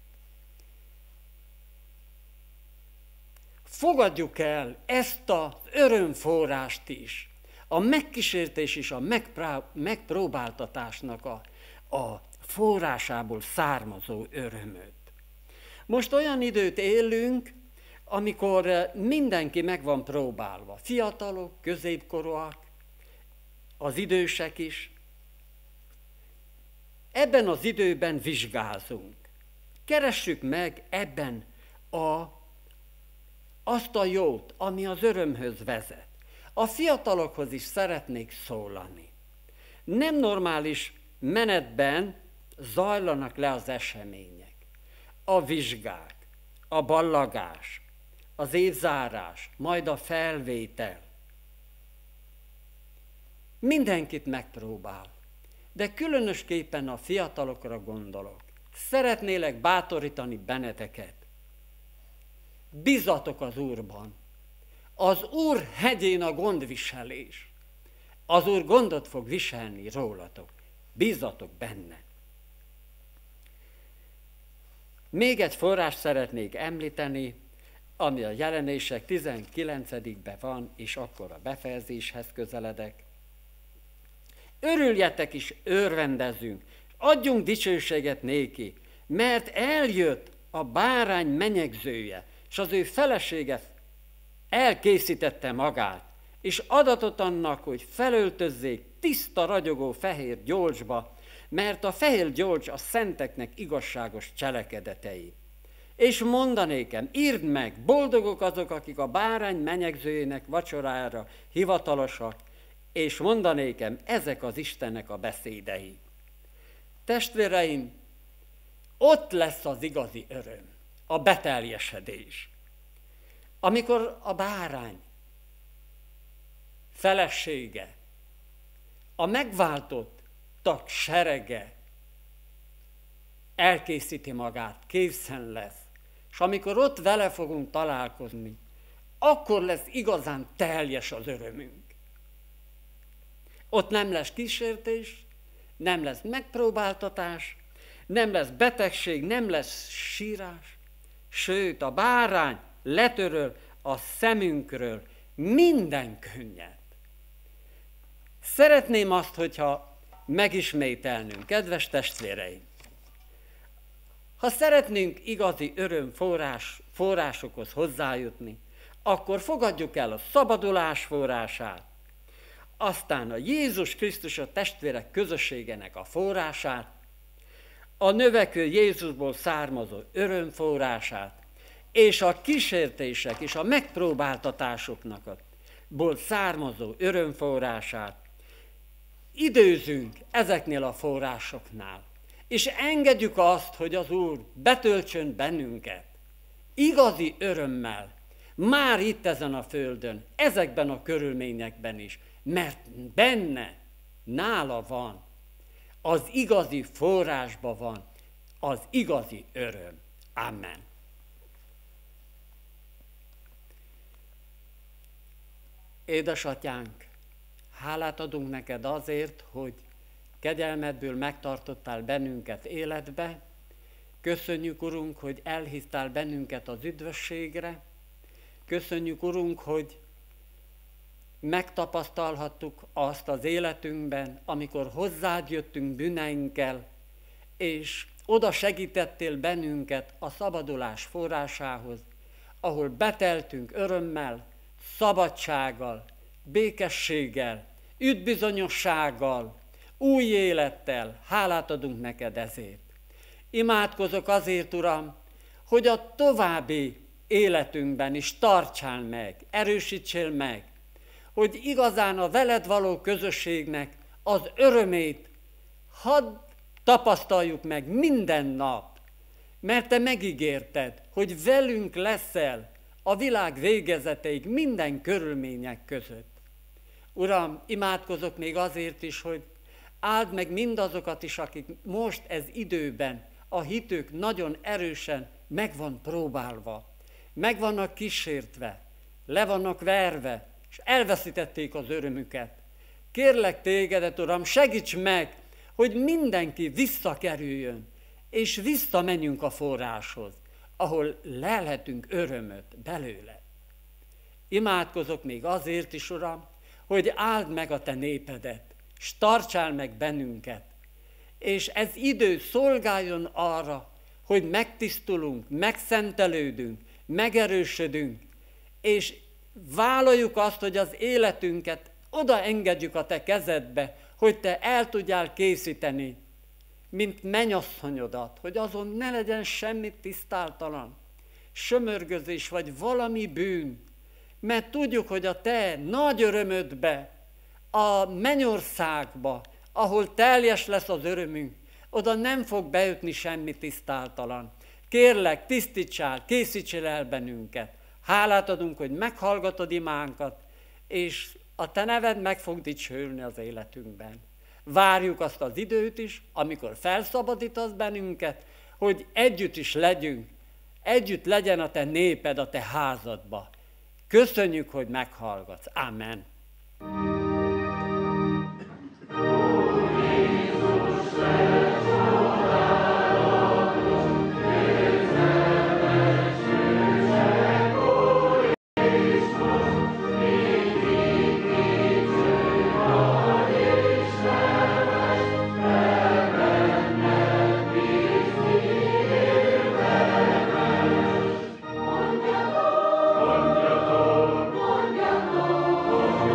fogadjuk el ezt az örömforrást is, a megkísértés és a megpróbáltatásnak a, a forrásából származó örömöt. Most olyan időt élünk, amikor mindenki meg van próbálva. Fiatalok, középkorúak, az idősek is. Ebben az időben vizsgázunk. Keressük meg ebben a, azt a jót, ami az örömhöz vezet. A fiatalokhoz is szeretnék szólani. Nem normális menetben zajlanak le az események. A vizsgák, a ballagás, az évzárás, majd a felvétel. Mindenkit megpróbál, de különösképpen a fiatalokra gondolok. Szeretnélek bátorítani benneteket. Bízzatok az Úrban. Az Úr hegyén a gondviselés. Az Úr gondot fog viselni rólatok. Bízzatok benne. Még egy forrást szeretnék említeni, ami a Jelenések tizenkilencedikben van, és akkor a befejezéshez közeledek. Örüljetek és örvendezzünk, adjunk dicsőséget néki, mert eljött a bárány menyegzője, és az ő felesége elkészítette magát, és adatot annak, hogy felöltözzék tiszta, ragyogó fehér gyolcsba, mert a fehér gyolcs a szenteknek igazságos cselekedetei. És mondanékem, írd meg, boldogok azok, akik a bárány menyegzőjének vacsorára hivatalosak, és mondanékem, ezek az Istennek a beszédei. Testvéreim, ott lesz az igazi öröm, a beteljesedés. Amikor a bárány felesége, a megváltottak serege elkészíti magát, készen lesz, és amikor ott vele fogunk találkozni, akkor lesz igazán teljes az örömünk. Ott nem lesz kísértés, nem lesz megpróbáltatás, nem lesz betegség, nem lesz sírás, sőt a bárány letöröl a szemünkről minden könnyet. Szeretném azt, hogyha megismételnünk, kedves testvéreim, ha szeretnénk igazi örömforrás, forrásokhoz hozzájutni, akkor fogadjuk el a szabadulás forrását, aztán a Jézus Krisztus a testvérek közösségének a forrását, a növekvő Jézusból származó örömforrását, és a kísértések és a megpróbáltatásoknak ból származó örömforrását, időzünk ezeknél a forrásoknál, és engedjük azt, hogy az Úr betöltsön bennünket igazi örömmel, már itt ezen a földön, ezekben a körülményekben is, mert benne, nála van, az igazi forrásban van az igazi öröm. Amen. Édesatyánk, hálát adunk neked azért, hogy kegyelmedből megtartottál bennünket életbe. Köszönjük, Urunk, hogy elhívtál bennünket az üdvösségre. Köszönjük, Urunk, hogy megtapasztalhattuk azt az életünkben, amikor hozzád jöttünk bűneinkkel, és oda segítettél bennünket a szabadulás forrásához, ahol beteltünk örömmel, szabadsággal, békességgel, üdvbizonyossággal, új élettel. Hálát adunk neked ezért. Imádkozok azért, Uram, hogy a további életünkben is tartsál meg, erősítsél meg, hogy igazán a veled való közösségnek az örömét hadd tapasztaljuk meg minden nap, mert te megígérted, hogy velünk leszel a világ végezeteig minden körülmények között. Uram, imádkozok még azért is, hogy áld meg mindazokat is, akik most ez időben a hitük nagyon erősen meg van próbálva, meg vannak kísértve, le vannak verve, és elveszítették az örömüket. Kérlek tégedet, Uram, segíts meg, hogy mindenki visszakerüljön, és visszamenjünk a forráshoz, ahol lelhetünk örömöt belőle. Imádkozok még azért is, Uram, hogy áld meg a te népedet, s tartsál meg bennünket, és ez idő szolgáljon arra, hogy megtisztulunk, megszentelődünk, megerősödünk, és vállaljuk azt, hogy az életünket oda engedjük a te kezedbe, hogy te el tudjál készíteni, mint mennyasszonyodat, hogy azon ne legyen semmi tisztáltalan, sömörgözés vagy valami bűn, mert tudjuk, hogy a te nagy örömödbe, a mennyországba, ahol teljes lesz az örömünk, oda nem fog beütni semmi tisztáltalan. Kérlek, tisztítsál, készítsél el bennünket. Hálát adunk, hogy meghallgatod imánkat, és a te neved meg fog dicsőülni az életünkben. Várjuk azt az időt is, amikor felszabadítasz bennünket, hogy együtt is legyünk, együtt legyen a te néped a te házadba. Köszönjük, hogy meghallgatsz. Amen. Mondjatok, mondjatok,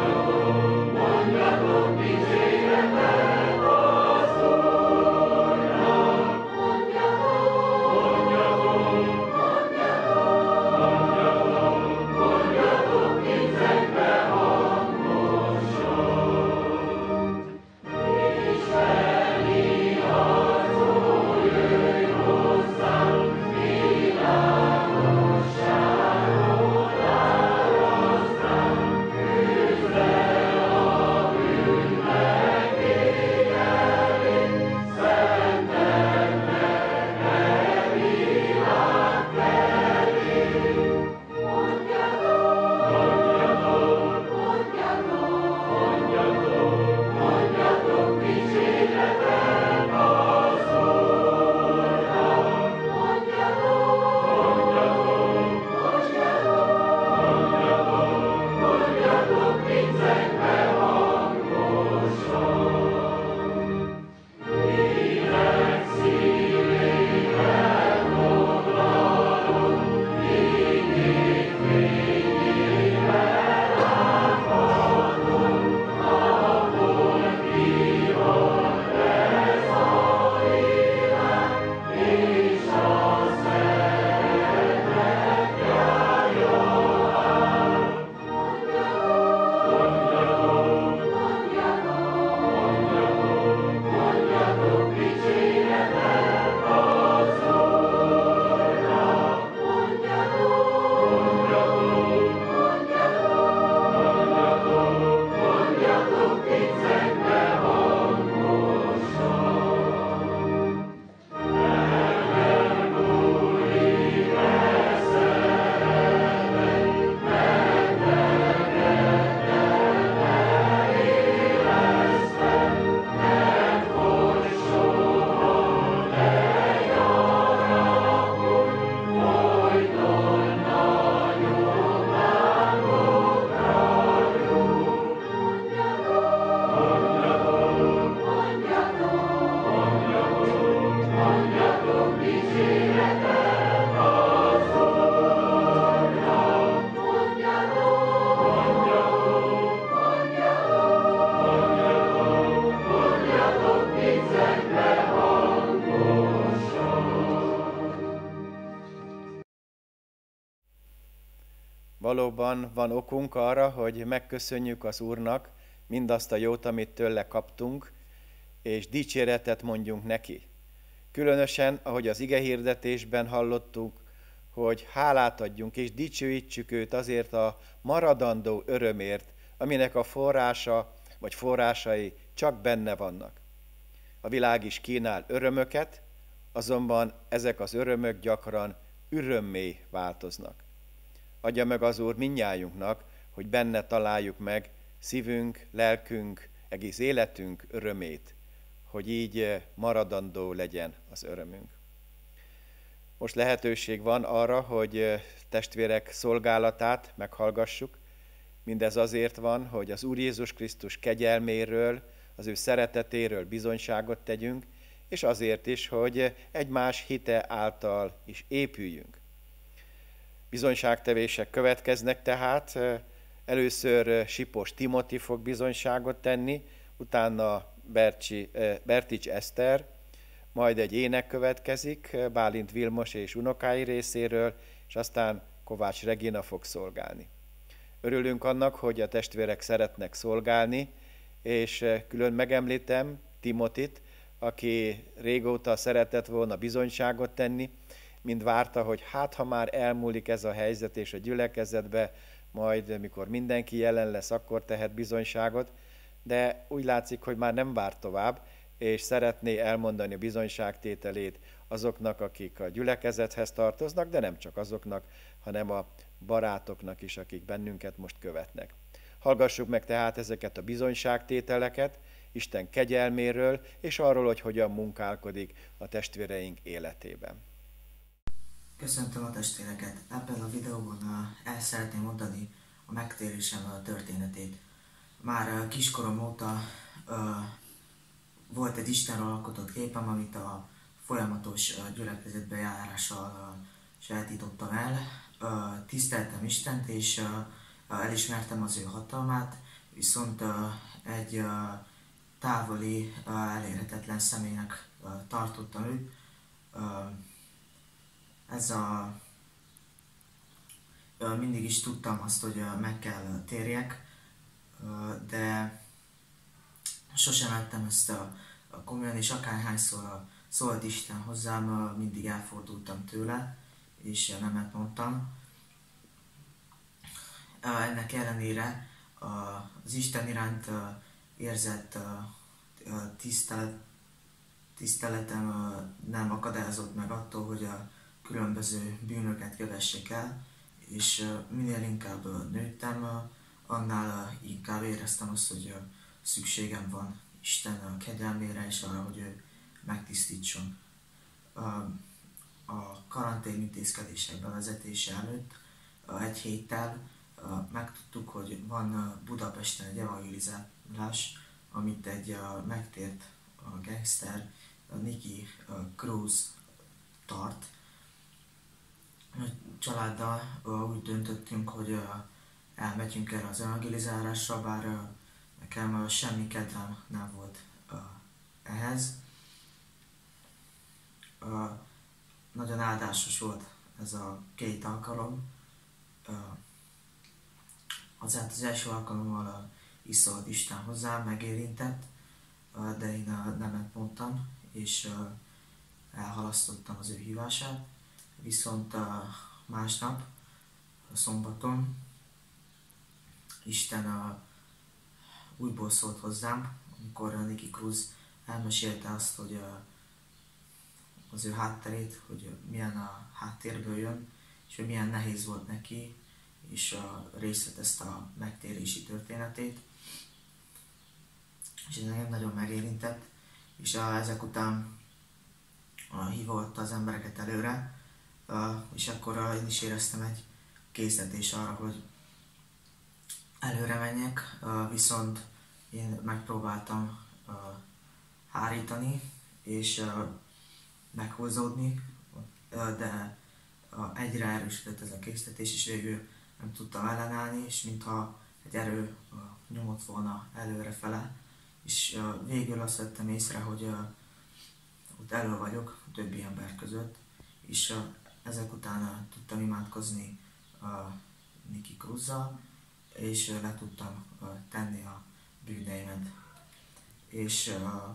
valóban van okunk arra, hogy megköszönjük az Úrnak mindazt a jót, amit tőle kaptunk, és dicséretet mondjunk neki. Különösen, ahogy az igehirdetésben hallottuk, hogy hálát adjunk és dicsőítsük őt azért a maradandó örömért, aminek a forrása vagy forrásai csak benne vannak. A világ is kínál örömöket, azonban ezek az örömök gyakran örömmé változnak. Adja meg az Úr mindnyájunknak, hogy benne találjuk meg szívünk, lelkünk, egész életünk örömét, hogy így maradandó legyen az örömünk. Most lehetőség van arra, hogy testvérek szolgálatát meghallgassuk. Mindez azért van, hogy az Úr Jézus Krisztus kegyelméről, az ő szeretetéről bizonyságot tegyünk, és azért is, hogy egymás hite által is épüljünk. Bizonyságtevések következnek tehát. Először Sipos Timoti fog bizonyságot tenni, utána Bercsi, Bertics Eszter, majd egy ének következik Bálint Vilmos és unokái részéről, és aztán Kovács Regina fog szolgálni. Örülünk annak, hogy a testvérek szeretnek szolgálni, és külön megemlítem Timotit, aki régóta szeretett volna bizonyságot tenni, mind várta, hogy hát ha már elmúlik ez a helyzet és a gyülekezetbe, majd mikor mindenki jelen lesz, akkor tehet bizonyságot, de úgy látszik, hogy már nem vár tovább, és szeretné elmondani a bizonyságtételét azoknak, akik a gyülekezethez tartoznak, de nem csak azoknak, hanem a barátoknak is, akik bennünket most követnek. Hallgassuk meg tehát ezeket a bizonyságtételeket Isten kegyelméről, és arról, hogy hogyan munkálkodik a testvéreink életében. Köszöntöm a testvéreket! Ebben a videóban el szeretném mondani a megtérésem történetét. Már kiskorom óta uh, volt egy Istenről alkotott képem, amit a folyamatos uh, gyülekezetbe járással uh, sajátítottam el. Uh, tiszteltem Istent, és uh, uh, elismertem az ő hatalmát, viszont uh, egy uh, távoli, uh, elérhetetlen személynek uh, tartottam őt. Uh, ez a... Uh, mindig is tudtam azt, hogy uh, meg kell térjek, uh, de sosem vettem ezt a, a komolyan, és akárhányszor uh, szólt Isten hozzám, uh, mindig elfordultam tőle, és uh, nemet mondtam. Uh, ennek ellenére uh, az Isten iránt uh, érzett uh, uh, tisztelet, tiszteletem uh, nem akadályozott meg attól, hogy a különböző bűnöket kövessék el, és uh, minél inkább uh, nőttem, uh, annál uh, inkább éreztem azt, hogy uh, szükségem van Isten uh, kegyelmére, és arra, hogy ő megtisztítson. Uh, a karantén intézkedések bevezetése előtt uh, egy héttel uh, megtudtuk, hogy van uh, Budapesten egy evangelizálás, amit egy uh, megtért uh, gangster, uh, Nicky uh, Cruz tart. A családdal uh, úgy döntöttünk, hogy uh, elmegyünk erre az evangelizálásra, bár uh, nekem uh, semmi kedvem nem volt uh, ehhez. Uh, nagyon áldásos volt ez a két alkalom. Uh, azért az első alkalommal uh, is szólt Isten hozzám, megérintett, uh, de én uh, nemet mondtam, és uh, elhalasztottam az ő hívását. Viszont uh, másnap, a szombaton, Isten uh, újból szólt hozzám, amikor uh, Nicky Cruz elmesélte azt, hogy uh, az ő hátterét, hogy uh, milyen a háttérből jön, és hogy milyen nehéz volt neki, és uh, részletezte a megtérési történetét. És ez engem nagyon megérintett, és uh, ezek után uh, hívotta az embereket előre, Uh, és akkor uh, én is éreztem egy késztetés arra, hogy előre menjek, uh, viszont én megpróbáltam uh, hárítani és uh, meghúzódni, uh, de uh, egyre erősödött ez a késztetés, és végül nem tudtam ellenállni, és mintha egy erő uh, nyomott volna előrefele, és uh, végül azt vettem észre, hogy uh, ott elő vagyok a többi ember között, és uh, ezek után uh, tudtam imádkozni uh, Niki Cruzzal, és le tudtam tenni a bűneimet. És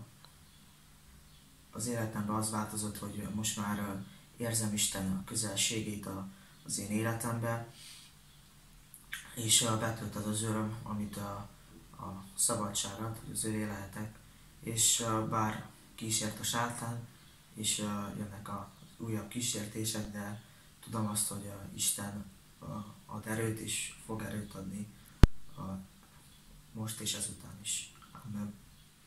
az életemben az változott, hogy most már érzem Isten közelségét az én életemben, és betölt az az öröm, amit a, a szabadság ad, hogy az övé lehetek, és bár kísért a sátán, és jönnek a újabb kísértések, de tudom azt, hogy Isten ad erőt, és fog erőt adni most és ezután is. Amen.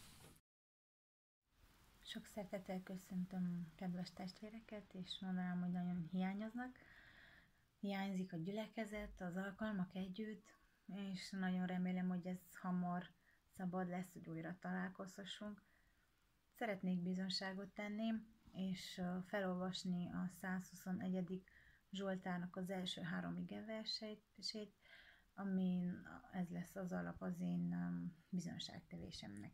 Sok szeretettel köszöntöm kedves testvéreket, és mondanám, hogy nagyon hiányoznak. Hiányzik a gyülekezet, az alkalmak együtt, és nagyon remélem, hogy ez hamar szabad lesz, hogy újra találkozhassunk. Szeretnék bizonságot tenni, és felolvasni a százhuszonegyedik Zsoltárnak az első három igeversét, amin ez lesz az alap az én bizonságtevésemnek.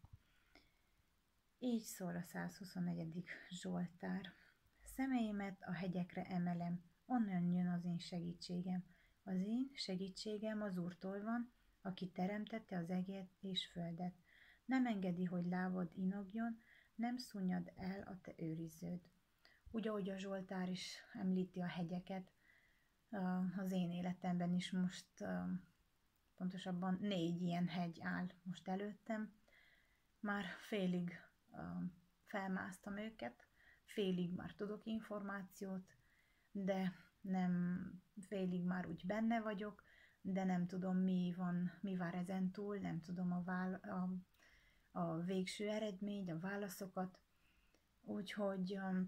Így szól a százhuszonegyedik Zsoltár. Szemeimet a hegyekre emelem, onnan jön az én segítségem. Az én segítségem az Úrtól van, aki teremtette az eget és földet. Nem engedi, hogy lábad inogjon, nem szunnyad el a te őriződ. Úgy, ahogy a Zsoltár is említi a hegyeket, az én életemben is most pontosabban négy ilyen hegy áll most előttem. Már félig felmásztam őket, félig már tudok információt, de nem félig már úgy benne vagyok, de nem tudom, mi van, mi vár ezen túl, nem tudom a, vál, a, a végső eredményt, a válaszokat. Úgyhogy um,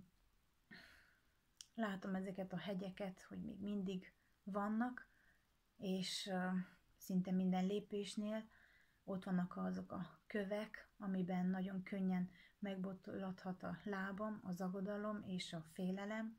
látom ezeket a hegyeket, hogy még mindig vannak, és uh, szinte minden lépésnél ott vannak azok a kövek, amiben nagyon könnyen megbotolathat a lábam, az aggodalom és a félelem,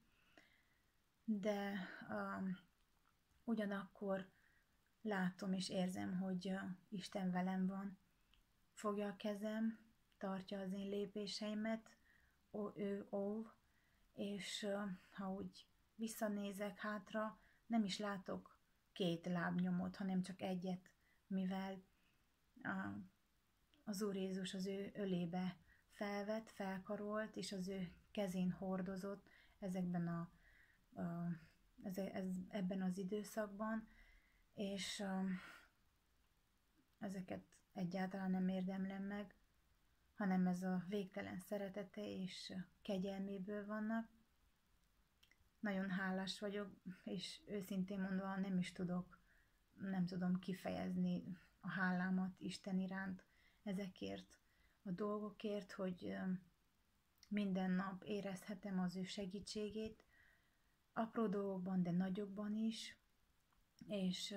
de uh, ugyanakkor látom és érzem, hogy uh, Isten velem van, fogja a kezem, tartja az én lépéseimet, ó, ő óv, és uh, ha úgy visszanézek hátra, nem is látok két lábnyomot, hanem csak egyet, mivel uh, az Úr Jézus az ő ölébe felvett, felkarolt, és az ő kezén hordozott ezekben a, a ez, ez, ebben az időszakban, és uh, ezeket egyáltalán nem érdemlem meg, hanem ez a végtelen szeretete és kegyelméből vannak. Nagyon hálás vagyok, és őszintén mondva nem is tudok, nem tudom kifejezni a hálámat Isten iránt ezekért a dolgokért, hogy minden nap érezhetem az ő segítségét, apró dolgokban, de nagyokban is, és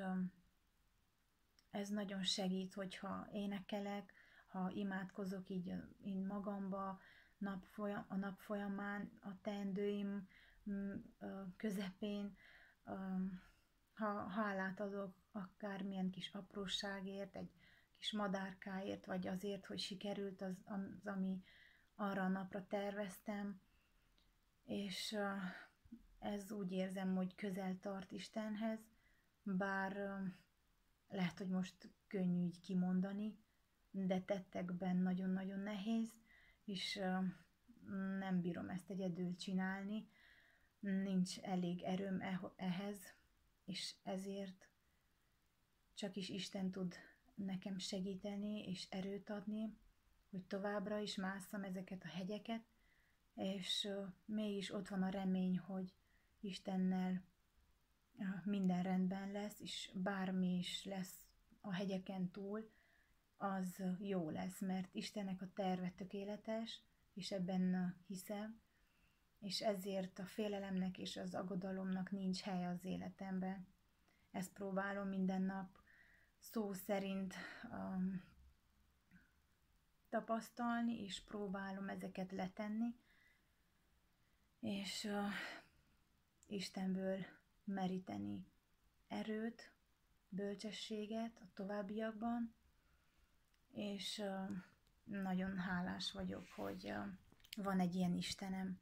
ez nagyon segít, hogyha énekelek, ha imádkozok így én magamba nap folyam, a nap folyamán, a teendőim közepén, ha hálát adok akármilyen kis apróságért, egy kis madárkáért, vagy azért, hogy sikerült az, az ami arra a napra terveztem, és ez úgy érzem, hogy közel tart Istenhez, bár lehet, hogy most könnyű így kimondani, de tettekben nagyon-nagyon nehéz, és nem bírom ezt egyedül csinálni, nincs elég erőm ehhez, és ezért csak is Isten tud nekem segíteni és erőt adni, hogy továbbra is másszam ezeket a hegyeket, és mégis ott van a remény, hogy Istennel minden rendben lesz, és bármi is lesz a hegyeken túl, az jó lesz, mert Istennek a terve tökéletes, és ebben hiszem, és ezért a félelemnek és az aggodalomnak nincs helye az életemben. Ezt próbálom minden nap szó szerint um, tapasztalni, és próbálom ezeket letenni, és uh, Istenből meríteni erőt, bölcsességet a továbbiakban, és uh, nagyon hálás vagyok, hogy uh, van egy ilyen Istenem.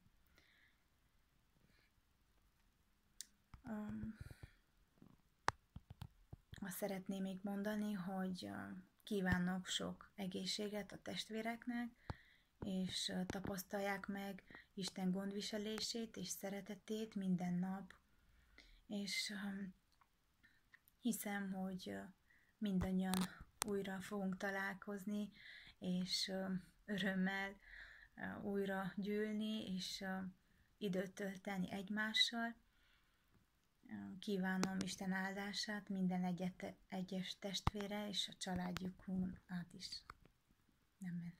Um, azt szeretném még mondani, hogy kívánok sok egészséget a testvéreknek, és tapasztalják meg Isten gondviselését és szeretetét minden nap. És hiszem, hogy mindannyian újra fogunk találkozni, és örömmel újra gyűlni, és időt tölteni egymással. Kívánom Isten áldását minden egyet, egyes testvére és a családjukon át is. Amen.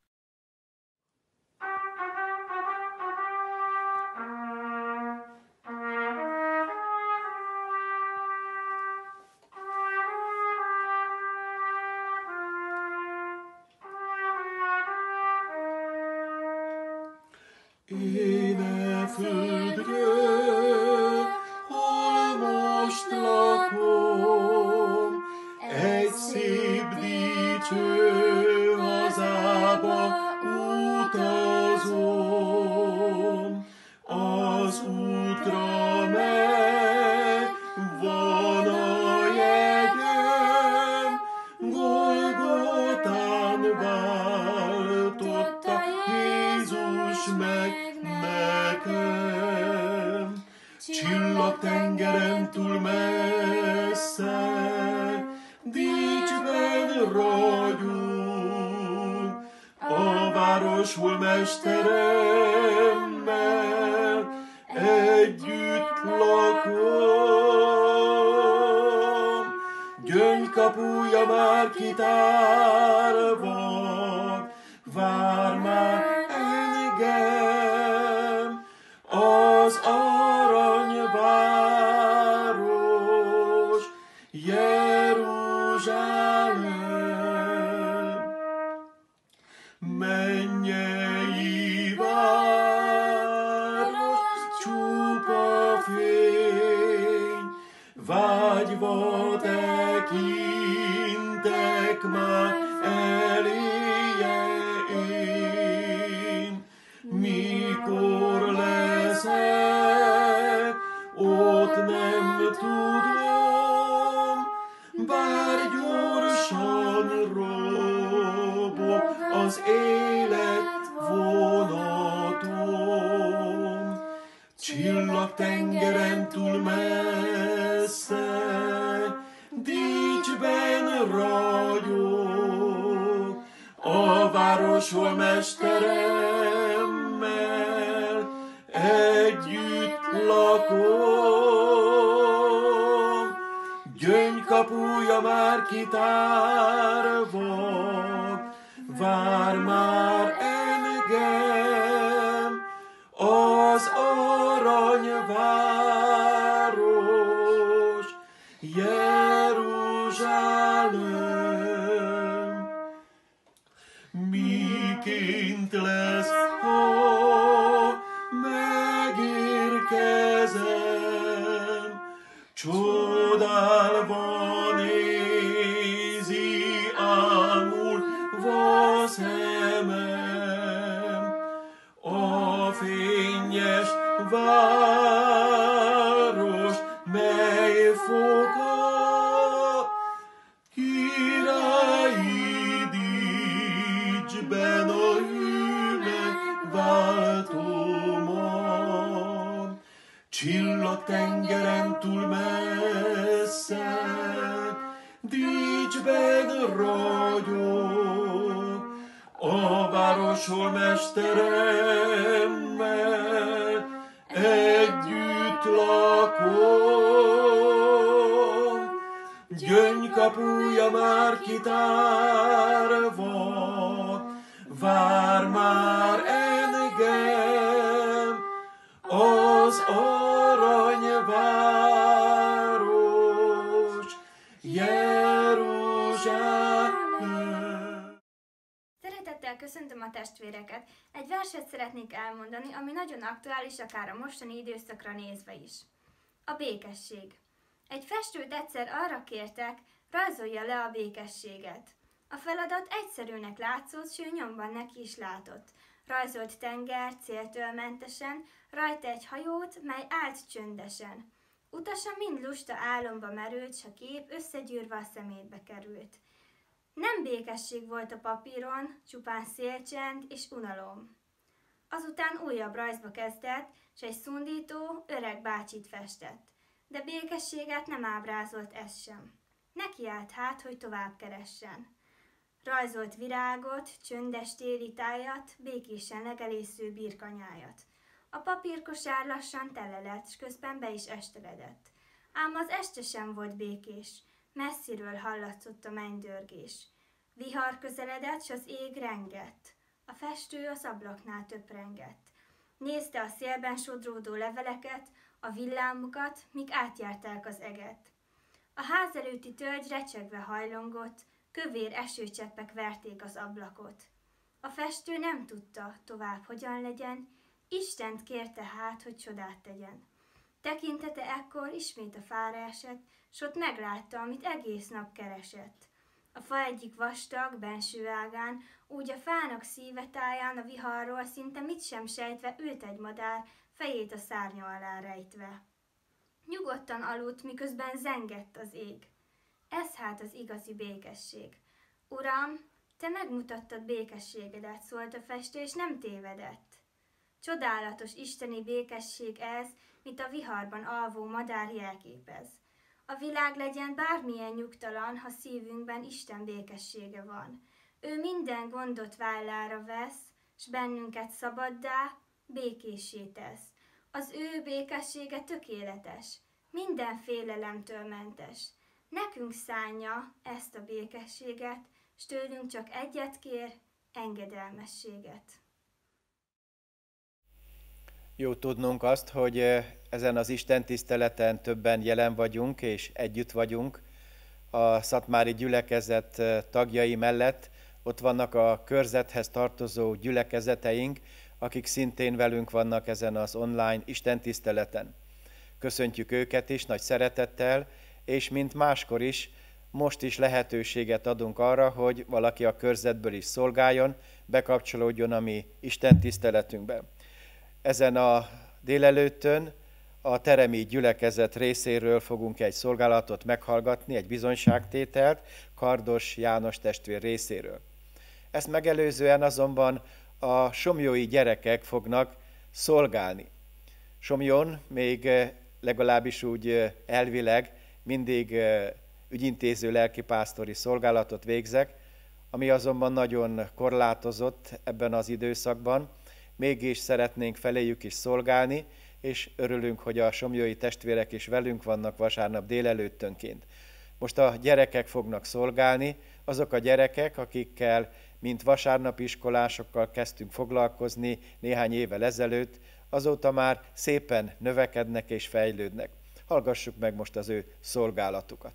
Éne földről, hol most lakom, egy szép dicső hazába utazom. Az útra megy, van a jegyem, Golgotán váltotta Jézus meg nekem. Csillagtengeren túl messze, dicsben ragyog, a városhol mesteremmel együtt lakom. Gyöngykapuja már kitárva, vár már engem, az aranyváros, Jeruzsálem. Mennyei város, csupa fény, vágyva tekintek már eléje én. Mikor leszek, ott nem tudom, bár gyorsan robog az élet vonatom. Csillagtengeren túl messze, dicsben ragyog, a városhol mesteremmel együtt lakom. Gyöngykapuja már kitárva, vár már engem, az aranyváros, Jeruzsálem. Miként lesz, ha megérkezem, csodálva nézi ámulva szemem a fényes város, mely fogad királyi dicsben a hűnek váltomon. Csillagtengeren túl messze, dicsben ragyog, a városhol mesteremmel együtt lakom. Gyöngykapuja már kitárva, vár már engem, az aranyváros, Jeruzsálem. Szeretettel köszöntöm a testvéreket. Egy verset szeretnék elmondani, ami nagyon aktuális akár a mostani időszakra nézve is. A békesség. Egy festőt egyszer arra kértek, rajzolja le a békességet. A feladat egyszerűnek látszott, s ő nyomban neki is látott. Rajzolt tenger céltől mentesen, rajta egy hajót, mely állt csöndesen. Utasa mind lusta álomba merült, s a kép összegyűrve a szemétbe került. Nem békesség volt a papíron, csupán szélcsend és unalom. Azután újabb rajzba kezdett, s egy szundító, öreg bácsit festett. De békességet nem ábrázolt ez sem. Neki állt hát, hogy tovább keressen. Rajzolt virágot, csöndes téli tájat, békésen legelésző birkanyájat. A papírkosár lassan tele lett, s közben be is esteledett. Ám az este sem volt békés, messziről hallatszott a mennydörgés. Vihar közeledett, s az ég rengett. A festő az ablaknál töprengett. Nézte a szélben sodródó leveleket, a villámokat, míg átjárták az eget. A ház előtti tölgy recsegve hajlongott, kövér esőcseppek verték az ablakot. A festő nem tudta tovább hogyan legyen, Istent kérte hát, hogy csodát tegyen. Tekintete ekkor ismét a fára esett, s ott meglátta, amit egész nap keresett. A fa egyik vastag, benső ágán, úgy a fának szíve táján a viharról szinte mit sem sejtve ült egy madár, fejét a szárnya alá rejtve. Nyugodtan aludt, miközben zengett az ég. Ez hát az igazi békesség. Uram, te megmutattad békességedet, szólt a festő, és nem tévedett. Csodálatos isteni békesség ez, mint a viharban alvó madár jelképez. A világ legyen bármilyen nyugtalan, ha szívünkben Isten békessége van. Ő minden gondot vállára vesz, s bennünket szabaddá, békéssé tesz. Az ő békessége tökéletes, minden félelemtől mentes. Nekünk szánja ezt a békességet, s tőlünk csak egyet kér, engedelmességet. Jó tudnunk azt, hogy ezen az Isten tiszteleten többen jelen vagyunk és együtt vagyunk. A szatmári gyülekezet tagjai mellett ott vannak a körzethez tartozó gyülekezeteink, akik szintén velünk vannak ezen az online Isten tiszteleten. Köszöntjük őket is nagy szeretettel, és mint máskor is, most is lehetőséget adunk arra, hogy valaki a körzetből is szolgáljon, bekapcsolódjon a mi Isten tiszteletünkbe. Ezen a délelőttön a teremi gyülekezet részéről fogunk egy szolgálatot meghallgatni, egy bizonyságtételt Kardos János testvér részéről. Ezt megelőzően azonban a somlyói gyerekek fognak szolgálni. Somlón még legalábbis úgy elvileg mindig ügyintéző lelkipásztori szolgálatot végzek, ami azonban nagyon korlátozott ebben az időszakban. Mégis szeretnénk feléjük is szolgálni, és örülünk, hogy a somlyói testvérek is velünk vannak vasárnap délelőttönként. Most a gyerekek fognak szolgálni, azok a gyerekek, akikkel, mint vasárnapi iskolásokkal kezdtünk foglalkozni néhány évvel ezelőtt, azóta már szépen növekednek és fejlődnek. Hallgassuk meg most az ő szolgálatukat.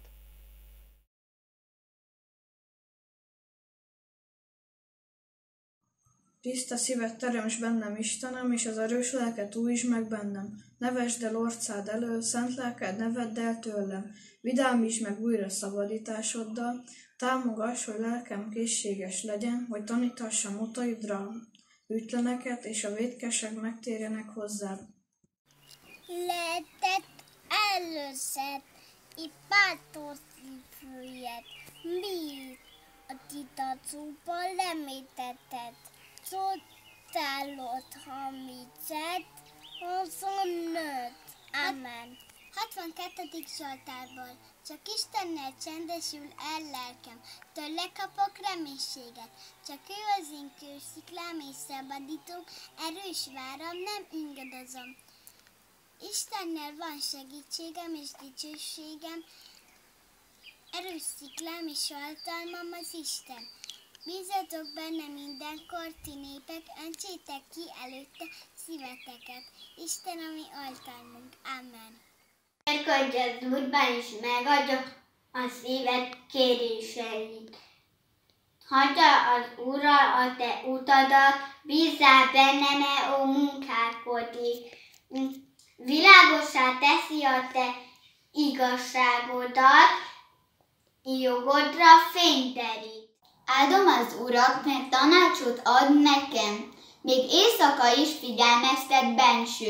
Tiszta szívet teremts bennem, Istenem, és az erős lelket újítsd meg bennem. Nevesd el orcád elől, szent lelked ne vedd el tőlem. Vidámítsd meg újra szabadításoddal, támogass, hogy lelkem készséges legyen, hogy taníthassam utaidra ütleneket, és a vétkesek megtérjenek hozzád. Lehetett először i pátoszívőjét, mi a titacúban lemítetted. Csodálod hamicet, azon nőtt. Amen. hatvankettedik Zsoltárból. Csak Istennel csendesül el lelkem, tőle kapok reménységet. Csak ő az én kősziklám és szabadítom, erős váram, nem ingadozom. Istennel van segítségem és dicsőségem, erős sziklám és oltalmam az Isten. Bízatok benne mindenkor, ti népek, öntsétek ki előtte szíveteket. Isten a mi oltalmunk. Amen. Erkölgy az Úrban, és megadja a szíved kéréseit. Hagyja az Úrral a te utadat, bízzál benne, ne ó munkálkodik. Világossá teszi a te igazságodat, jogodra fényt derít. Áldom az Urat, mert tanácsot ad nekem, még éjszaka is figyelmeztet bensőm.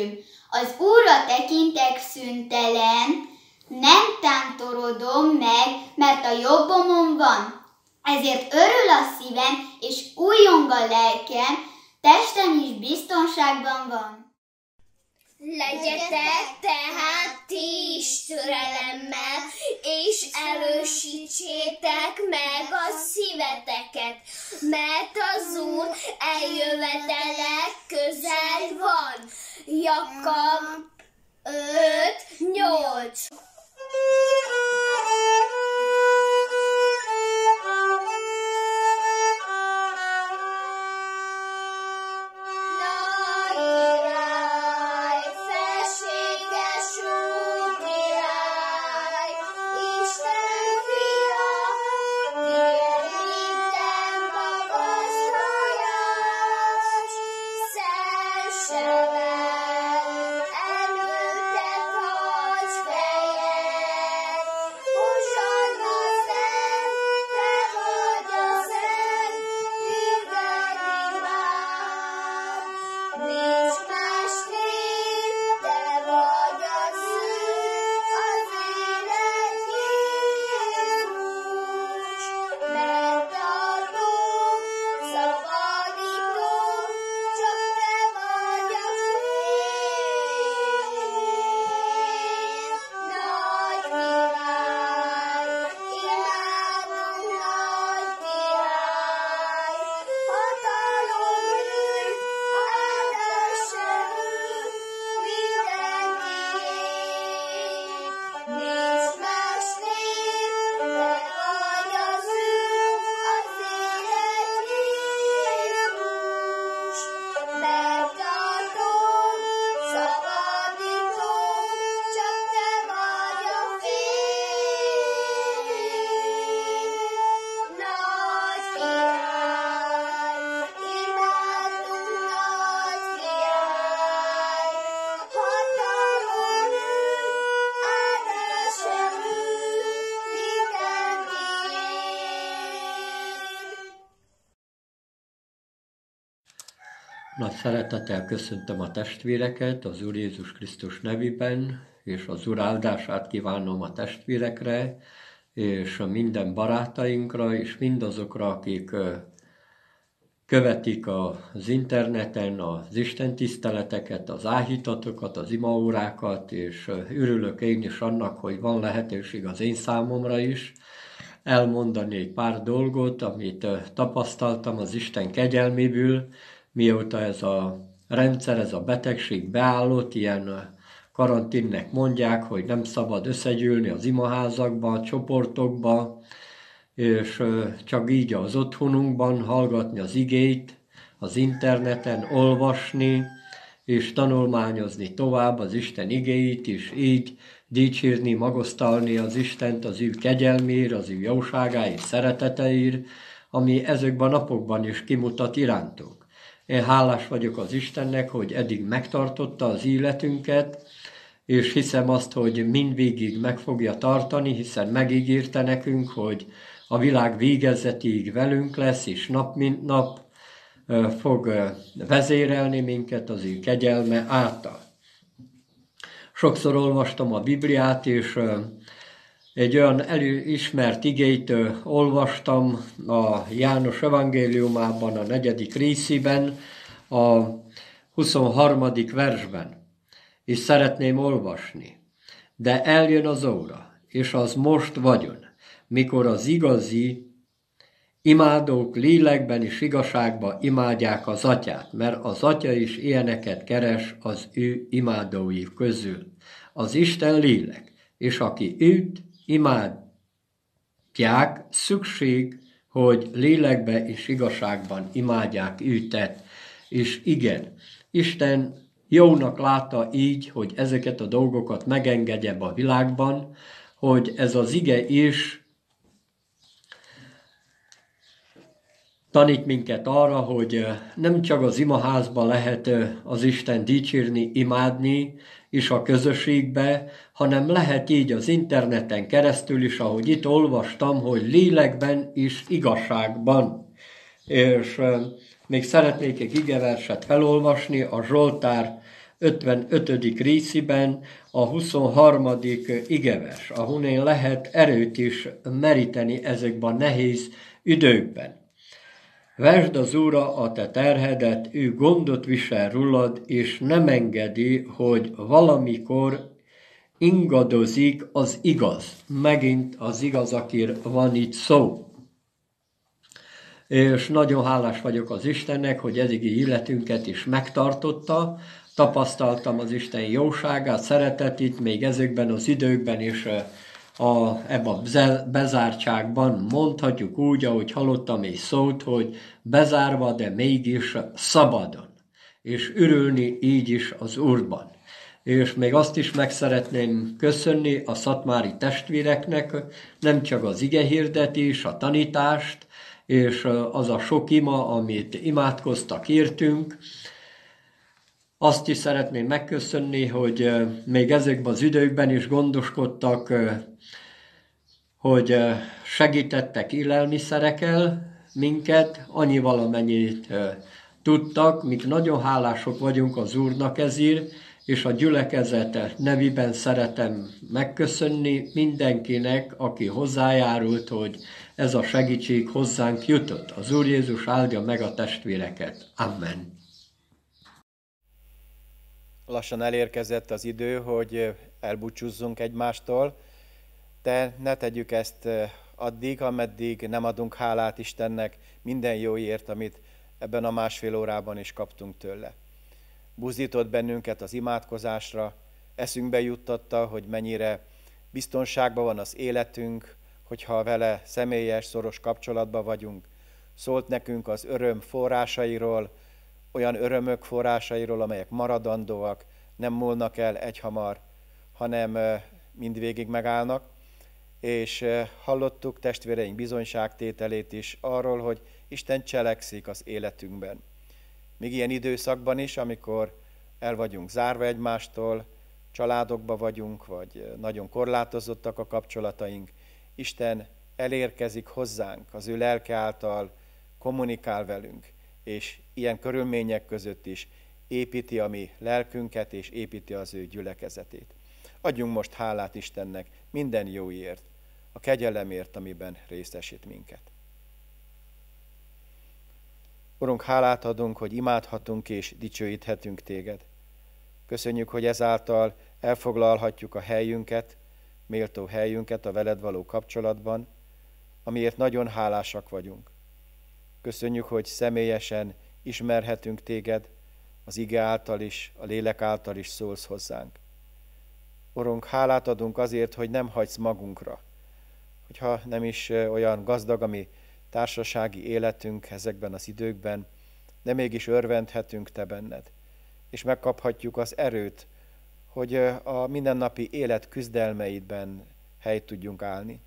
Az Úrra tekintek szüntelen, nem tántorodom meg, mert a jobbomon van. Ezért örül a szívem, és újjong a lelkem, testem is biztonságban van. Legyetek tehát ti is türelemmel, és erősítsétek meg a szíveteket, mert az Úr eljövetele közel van. Jakab öt nyolc. Nagy szeretettel köszöntöm a testvéreket az Úr Jézus Krisztus nevében, és az Úr áldását kívánom a testvérekre, és minden barátainkra, és mindazokra, akik követik az interneten az Isten tiszteleteket, az áhítatokat, az imaórákat, és örülök én is annak, hogy van lehetőség az én számomra is elmondani egy pár dolgot, amit tapasztaltam az Isten kegyelméből, mióta ez a rendszer, ez a betegség beállott, ilyen karanténnek mondják, hogy nem szabad összegyűlni az imaházakba, a csoportokba, és csak így az otthonunkban hallgatni az igét, az interneten olvasni, és tanulmányozni tovább az Isten igéit, és így dicsérni, magasztalni az Istent az ő kegyelméért, az ő jóságáért, szereteteért, ami ezekben a napokban is kimutat irántunk. Én hálás vagyok az Istennek, hogy eddig megtartotta az életünket, és hiszem azt, hogy mindvégig meg fogja tartani, hiszen megígérte nekünk, hogy a világ végezetéig velünk lesz, és nap mint nap fog vezérelni minket az ő kegyelme által. Sokszor olvastam a Bibliát, és egy olyan elismert igét olvastam a János evangéliumában, a negyedik részében, a huszonharmadik versben, és szeretném olvasni. De eljön az óra, és az most vagyon, mikor az igazi imádók lélekben és igazságban imádják az Atyát, mert az Atya is ilyeneket keres az ő imádói közül. Az Isten lélek, és aki őt imádják, szükség, hogy lélekbe és igazságban imádják őtet. És igen, Isten jónak látta így, hogy ezeket a dolgokat megengedje a világban, hogy ez az ige is tanít minket arra, hogy nem csak az imaházban lehet az Isten dicsérni, imádni, és a közösségbe, hanem lehet így az interneten keresztül is, ahogy itt olvastam, hogy lélekben és igazságban. És euh, még szeretnék egy igeverset felolvasni, a Zsoltár ötvenötödik részében a huszonharmadik igevers, ahonnan lehet erőt is meríteni ezekben a nehéz időkben. Vesd az Úrra a te terhedet, ő gondot visel rólad, és nem engedi, hogy valamikor ingadozik az igaz. Megint az igaz, akire van itt szó. És nagyon hálás vagyok az Istennek, hogy eddigi életünket is megtartotta. Tapasztaltam az Isten jóságát, szeretetét, még ezekben az időkben is a, ebben a bezártságban mondhatjuk úgy, ahogy hallottam és szót, hogy bezárva, de mégis szabadon. És örülni így is az Úrban. És még azt is meg szeretném köszönni a szatmári testvéreknek, nem csak az igehirdetés, a tanítást, és az a sok ima, amit imádkoztak, értünk. Azt is szeretném megköszönni, hogy még ezekben az időkben is gondoskodtak, hogy segítettek élelmiszerekkel minket, annyi valamennyit tudtak, mik nagyon hálások vagyunk az Úrnak ezért, és a gyülekezet nevében szeretem megköszönni mindenkinek, aki hozzájárult, hogy ez a segítség hozzánk jutott. Az Úr Jézus áldja meg a testvéreket. Amen. Lassan elérkezett az idő, hogy elbúcsúzzunk egymástól, de ne tegyük ezt addig, ameddig nem adunk hálát Istennek minden jóért, amit ebben a másfél órában is kaptunk tőle. Buzdított bennünket az imádkozásra, eszünkbe juttatta, hogy mennyire biztonságban van az életünk, hogyha vele személyes, szoros kapcsolatban vagyunk. Szólt nekünk az öröm forrásairól, olyan örömök forrásairól, amelyek maradandóak, nem múlnak el egyhamar, hanem mindvégig megállnak. És hallottuk testvéreink bizonyságtételét is arról, hogy Isten cselekszik az életünkben. Még ilyen időszakban is, amikor el vagyunk zárva egymástól, családokba vagyunk, vagy nagyon korlátozottak a kapcsolataink, Isten elérkezik hozzánk, az ő lelke által kommunikál velünk, és ilyen körülmények között is építi a mi lelkünket, és építi az ő gyülekezetét. Adjunk most hálát Istennek minden jóért, a kegyelemért, amiben részesít minket. Urunk, hálát adunk, hogy imádhatunk és dicsőíthetünk téged. Köszönjük, hogy ezáltal elfoglalhatjuk a helyünket, méltó helyünket a veled való kapcsolatban, amiért nagyon hálásak vagyunk. Köszönjük, hogy személyesen ismerhetünk téged, az ige által is, a lélek által is szólsz hozzánk. Urunk, hálát adunk azért, hogy nem hagysz magunkra, hogyha nem is olyan gazdag a mi társasági életünk ezekben az időkben, de mégis örvendhetünk te benned, és megkaphatjuk az erőt, hogy a mindennapi élet küzdelmeidben helyt tudjunk állni.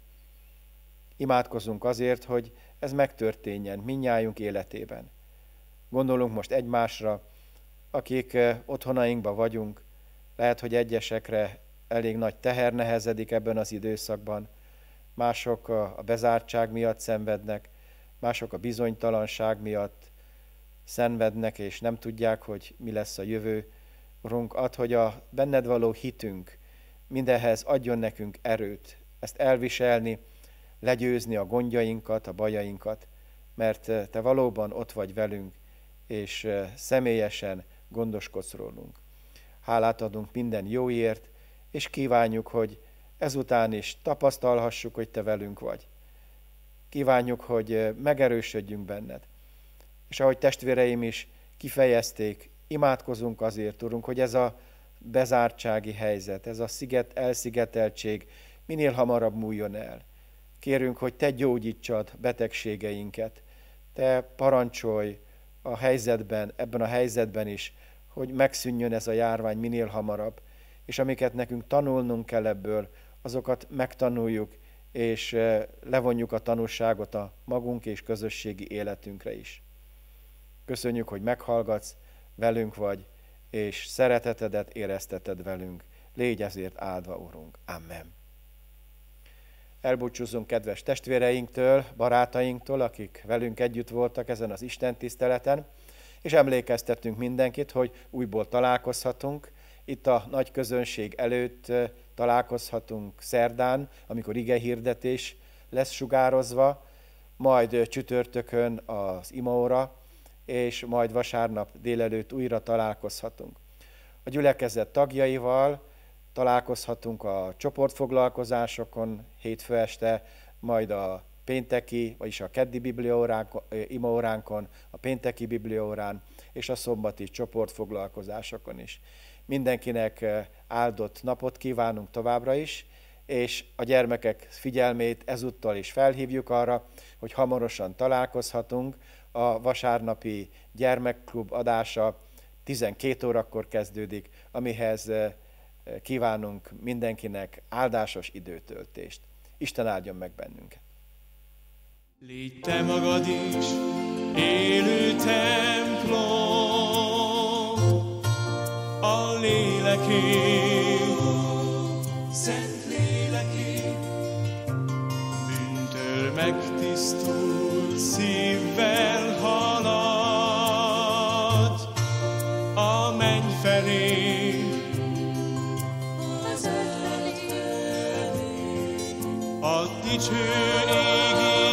Imádkozunk azért, hogy ez megtörténjen mindnyájunk életében. Gondolunk most egymásra, akik otthonainkban vagyunk, lehet, hogy egyesekre elég nagy teher nehezedik ebben az időszakban, mások a bezártság miatt szenvednek, mások a bizonytalanság miatt szenvednek, és nem tudják, hogy mi lesz a jövő. Urunk, add, hogy a benned való hitünk mindenhez adjon nekünk erőt, ezt elviselni, legyőzni a gondjainkat, a bajainkat, mert te valóban ott vagy velünk, és személyesen gondoskodsz rólunk. Hálát adunk minden jóért, és kívánjuk, hogy ezután is tapasztalhassuk, hogy te velünk vagy. Kívánjuk, hogy megerősödjünk benned. És ahogy testvéreim is kifejezték, imádkozunk azért, Urunk, hogy ez a bezártsági helyzet, ez a sziget, elszigeteltség minél hamarabb múljon el. Kérünk, hogy te gyógyítsad betegségeinket, te parancsolj a helyzetben, ebben a helyzetben is, hogy megszűnjön ez a járvány minél hamarabb, és amiket nekünk tanulnunk kell ebből, azokat megtanuljuk, és levonjuk a tanulságot a magunk és közösségi életünkre is. Köszönjük, hogy meghallgatsz, velünk vagy, és szeretetedet érezteted velünk. Légy ezért áldva, Urunk. Amen. Elbúcsúzunk kedves testvéreinktől, barátainktól, akik velünk együtt voltak ezen az Isten tiszteleten, és emlékeztetünk mindenkit, hogy újból találkozhatunk. Itt a nagy közönség előtt találkozhatunk szerdán, amikor igehirdetés lesz sugározva, majd csütörtökön az imaóra, és majd vasárnap délelőtt újra találkozhatunk. A gyülekezet tagjaival találkozhatunk a csoportfoglalkozásokon hétfő este, majd a pénteki, vagyis a keddi bibliaóránkon, imaóránkon, a pénteki bibliaórán és a szombati csoportfoglalkozásokon is. Mindenkinek áldott napot kívánunk továbbra is, és a gyermekek figyelmét ezúttal is felhívjuk arra, hogy hamarosan találkozhatunk. A vasárnapi gyermekklub adása tizenkét órakor kezdődik, amihez kívánunk mindenkinek áldásos időtöltést. Isten áldjon meg bennünket! Légy te magad is élő templom, a léleké, szent léleké, bűntől megtisztult szívvel halad a menny felé. A dicső égi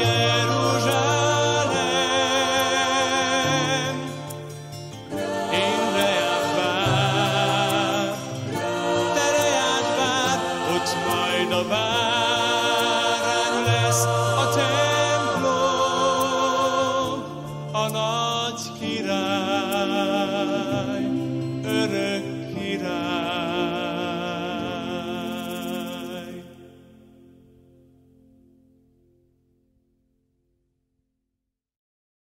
Jeruzsálem, én reád vár, te reád vár, ott majd a vár.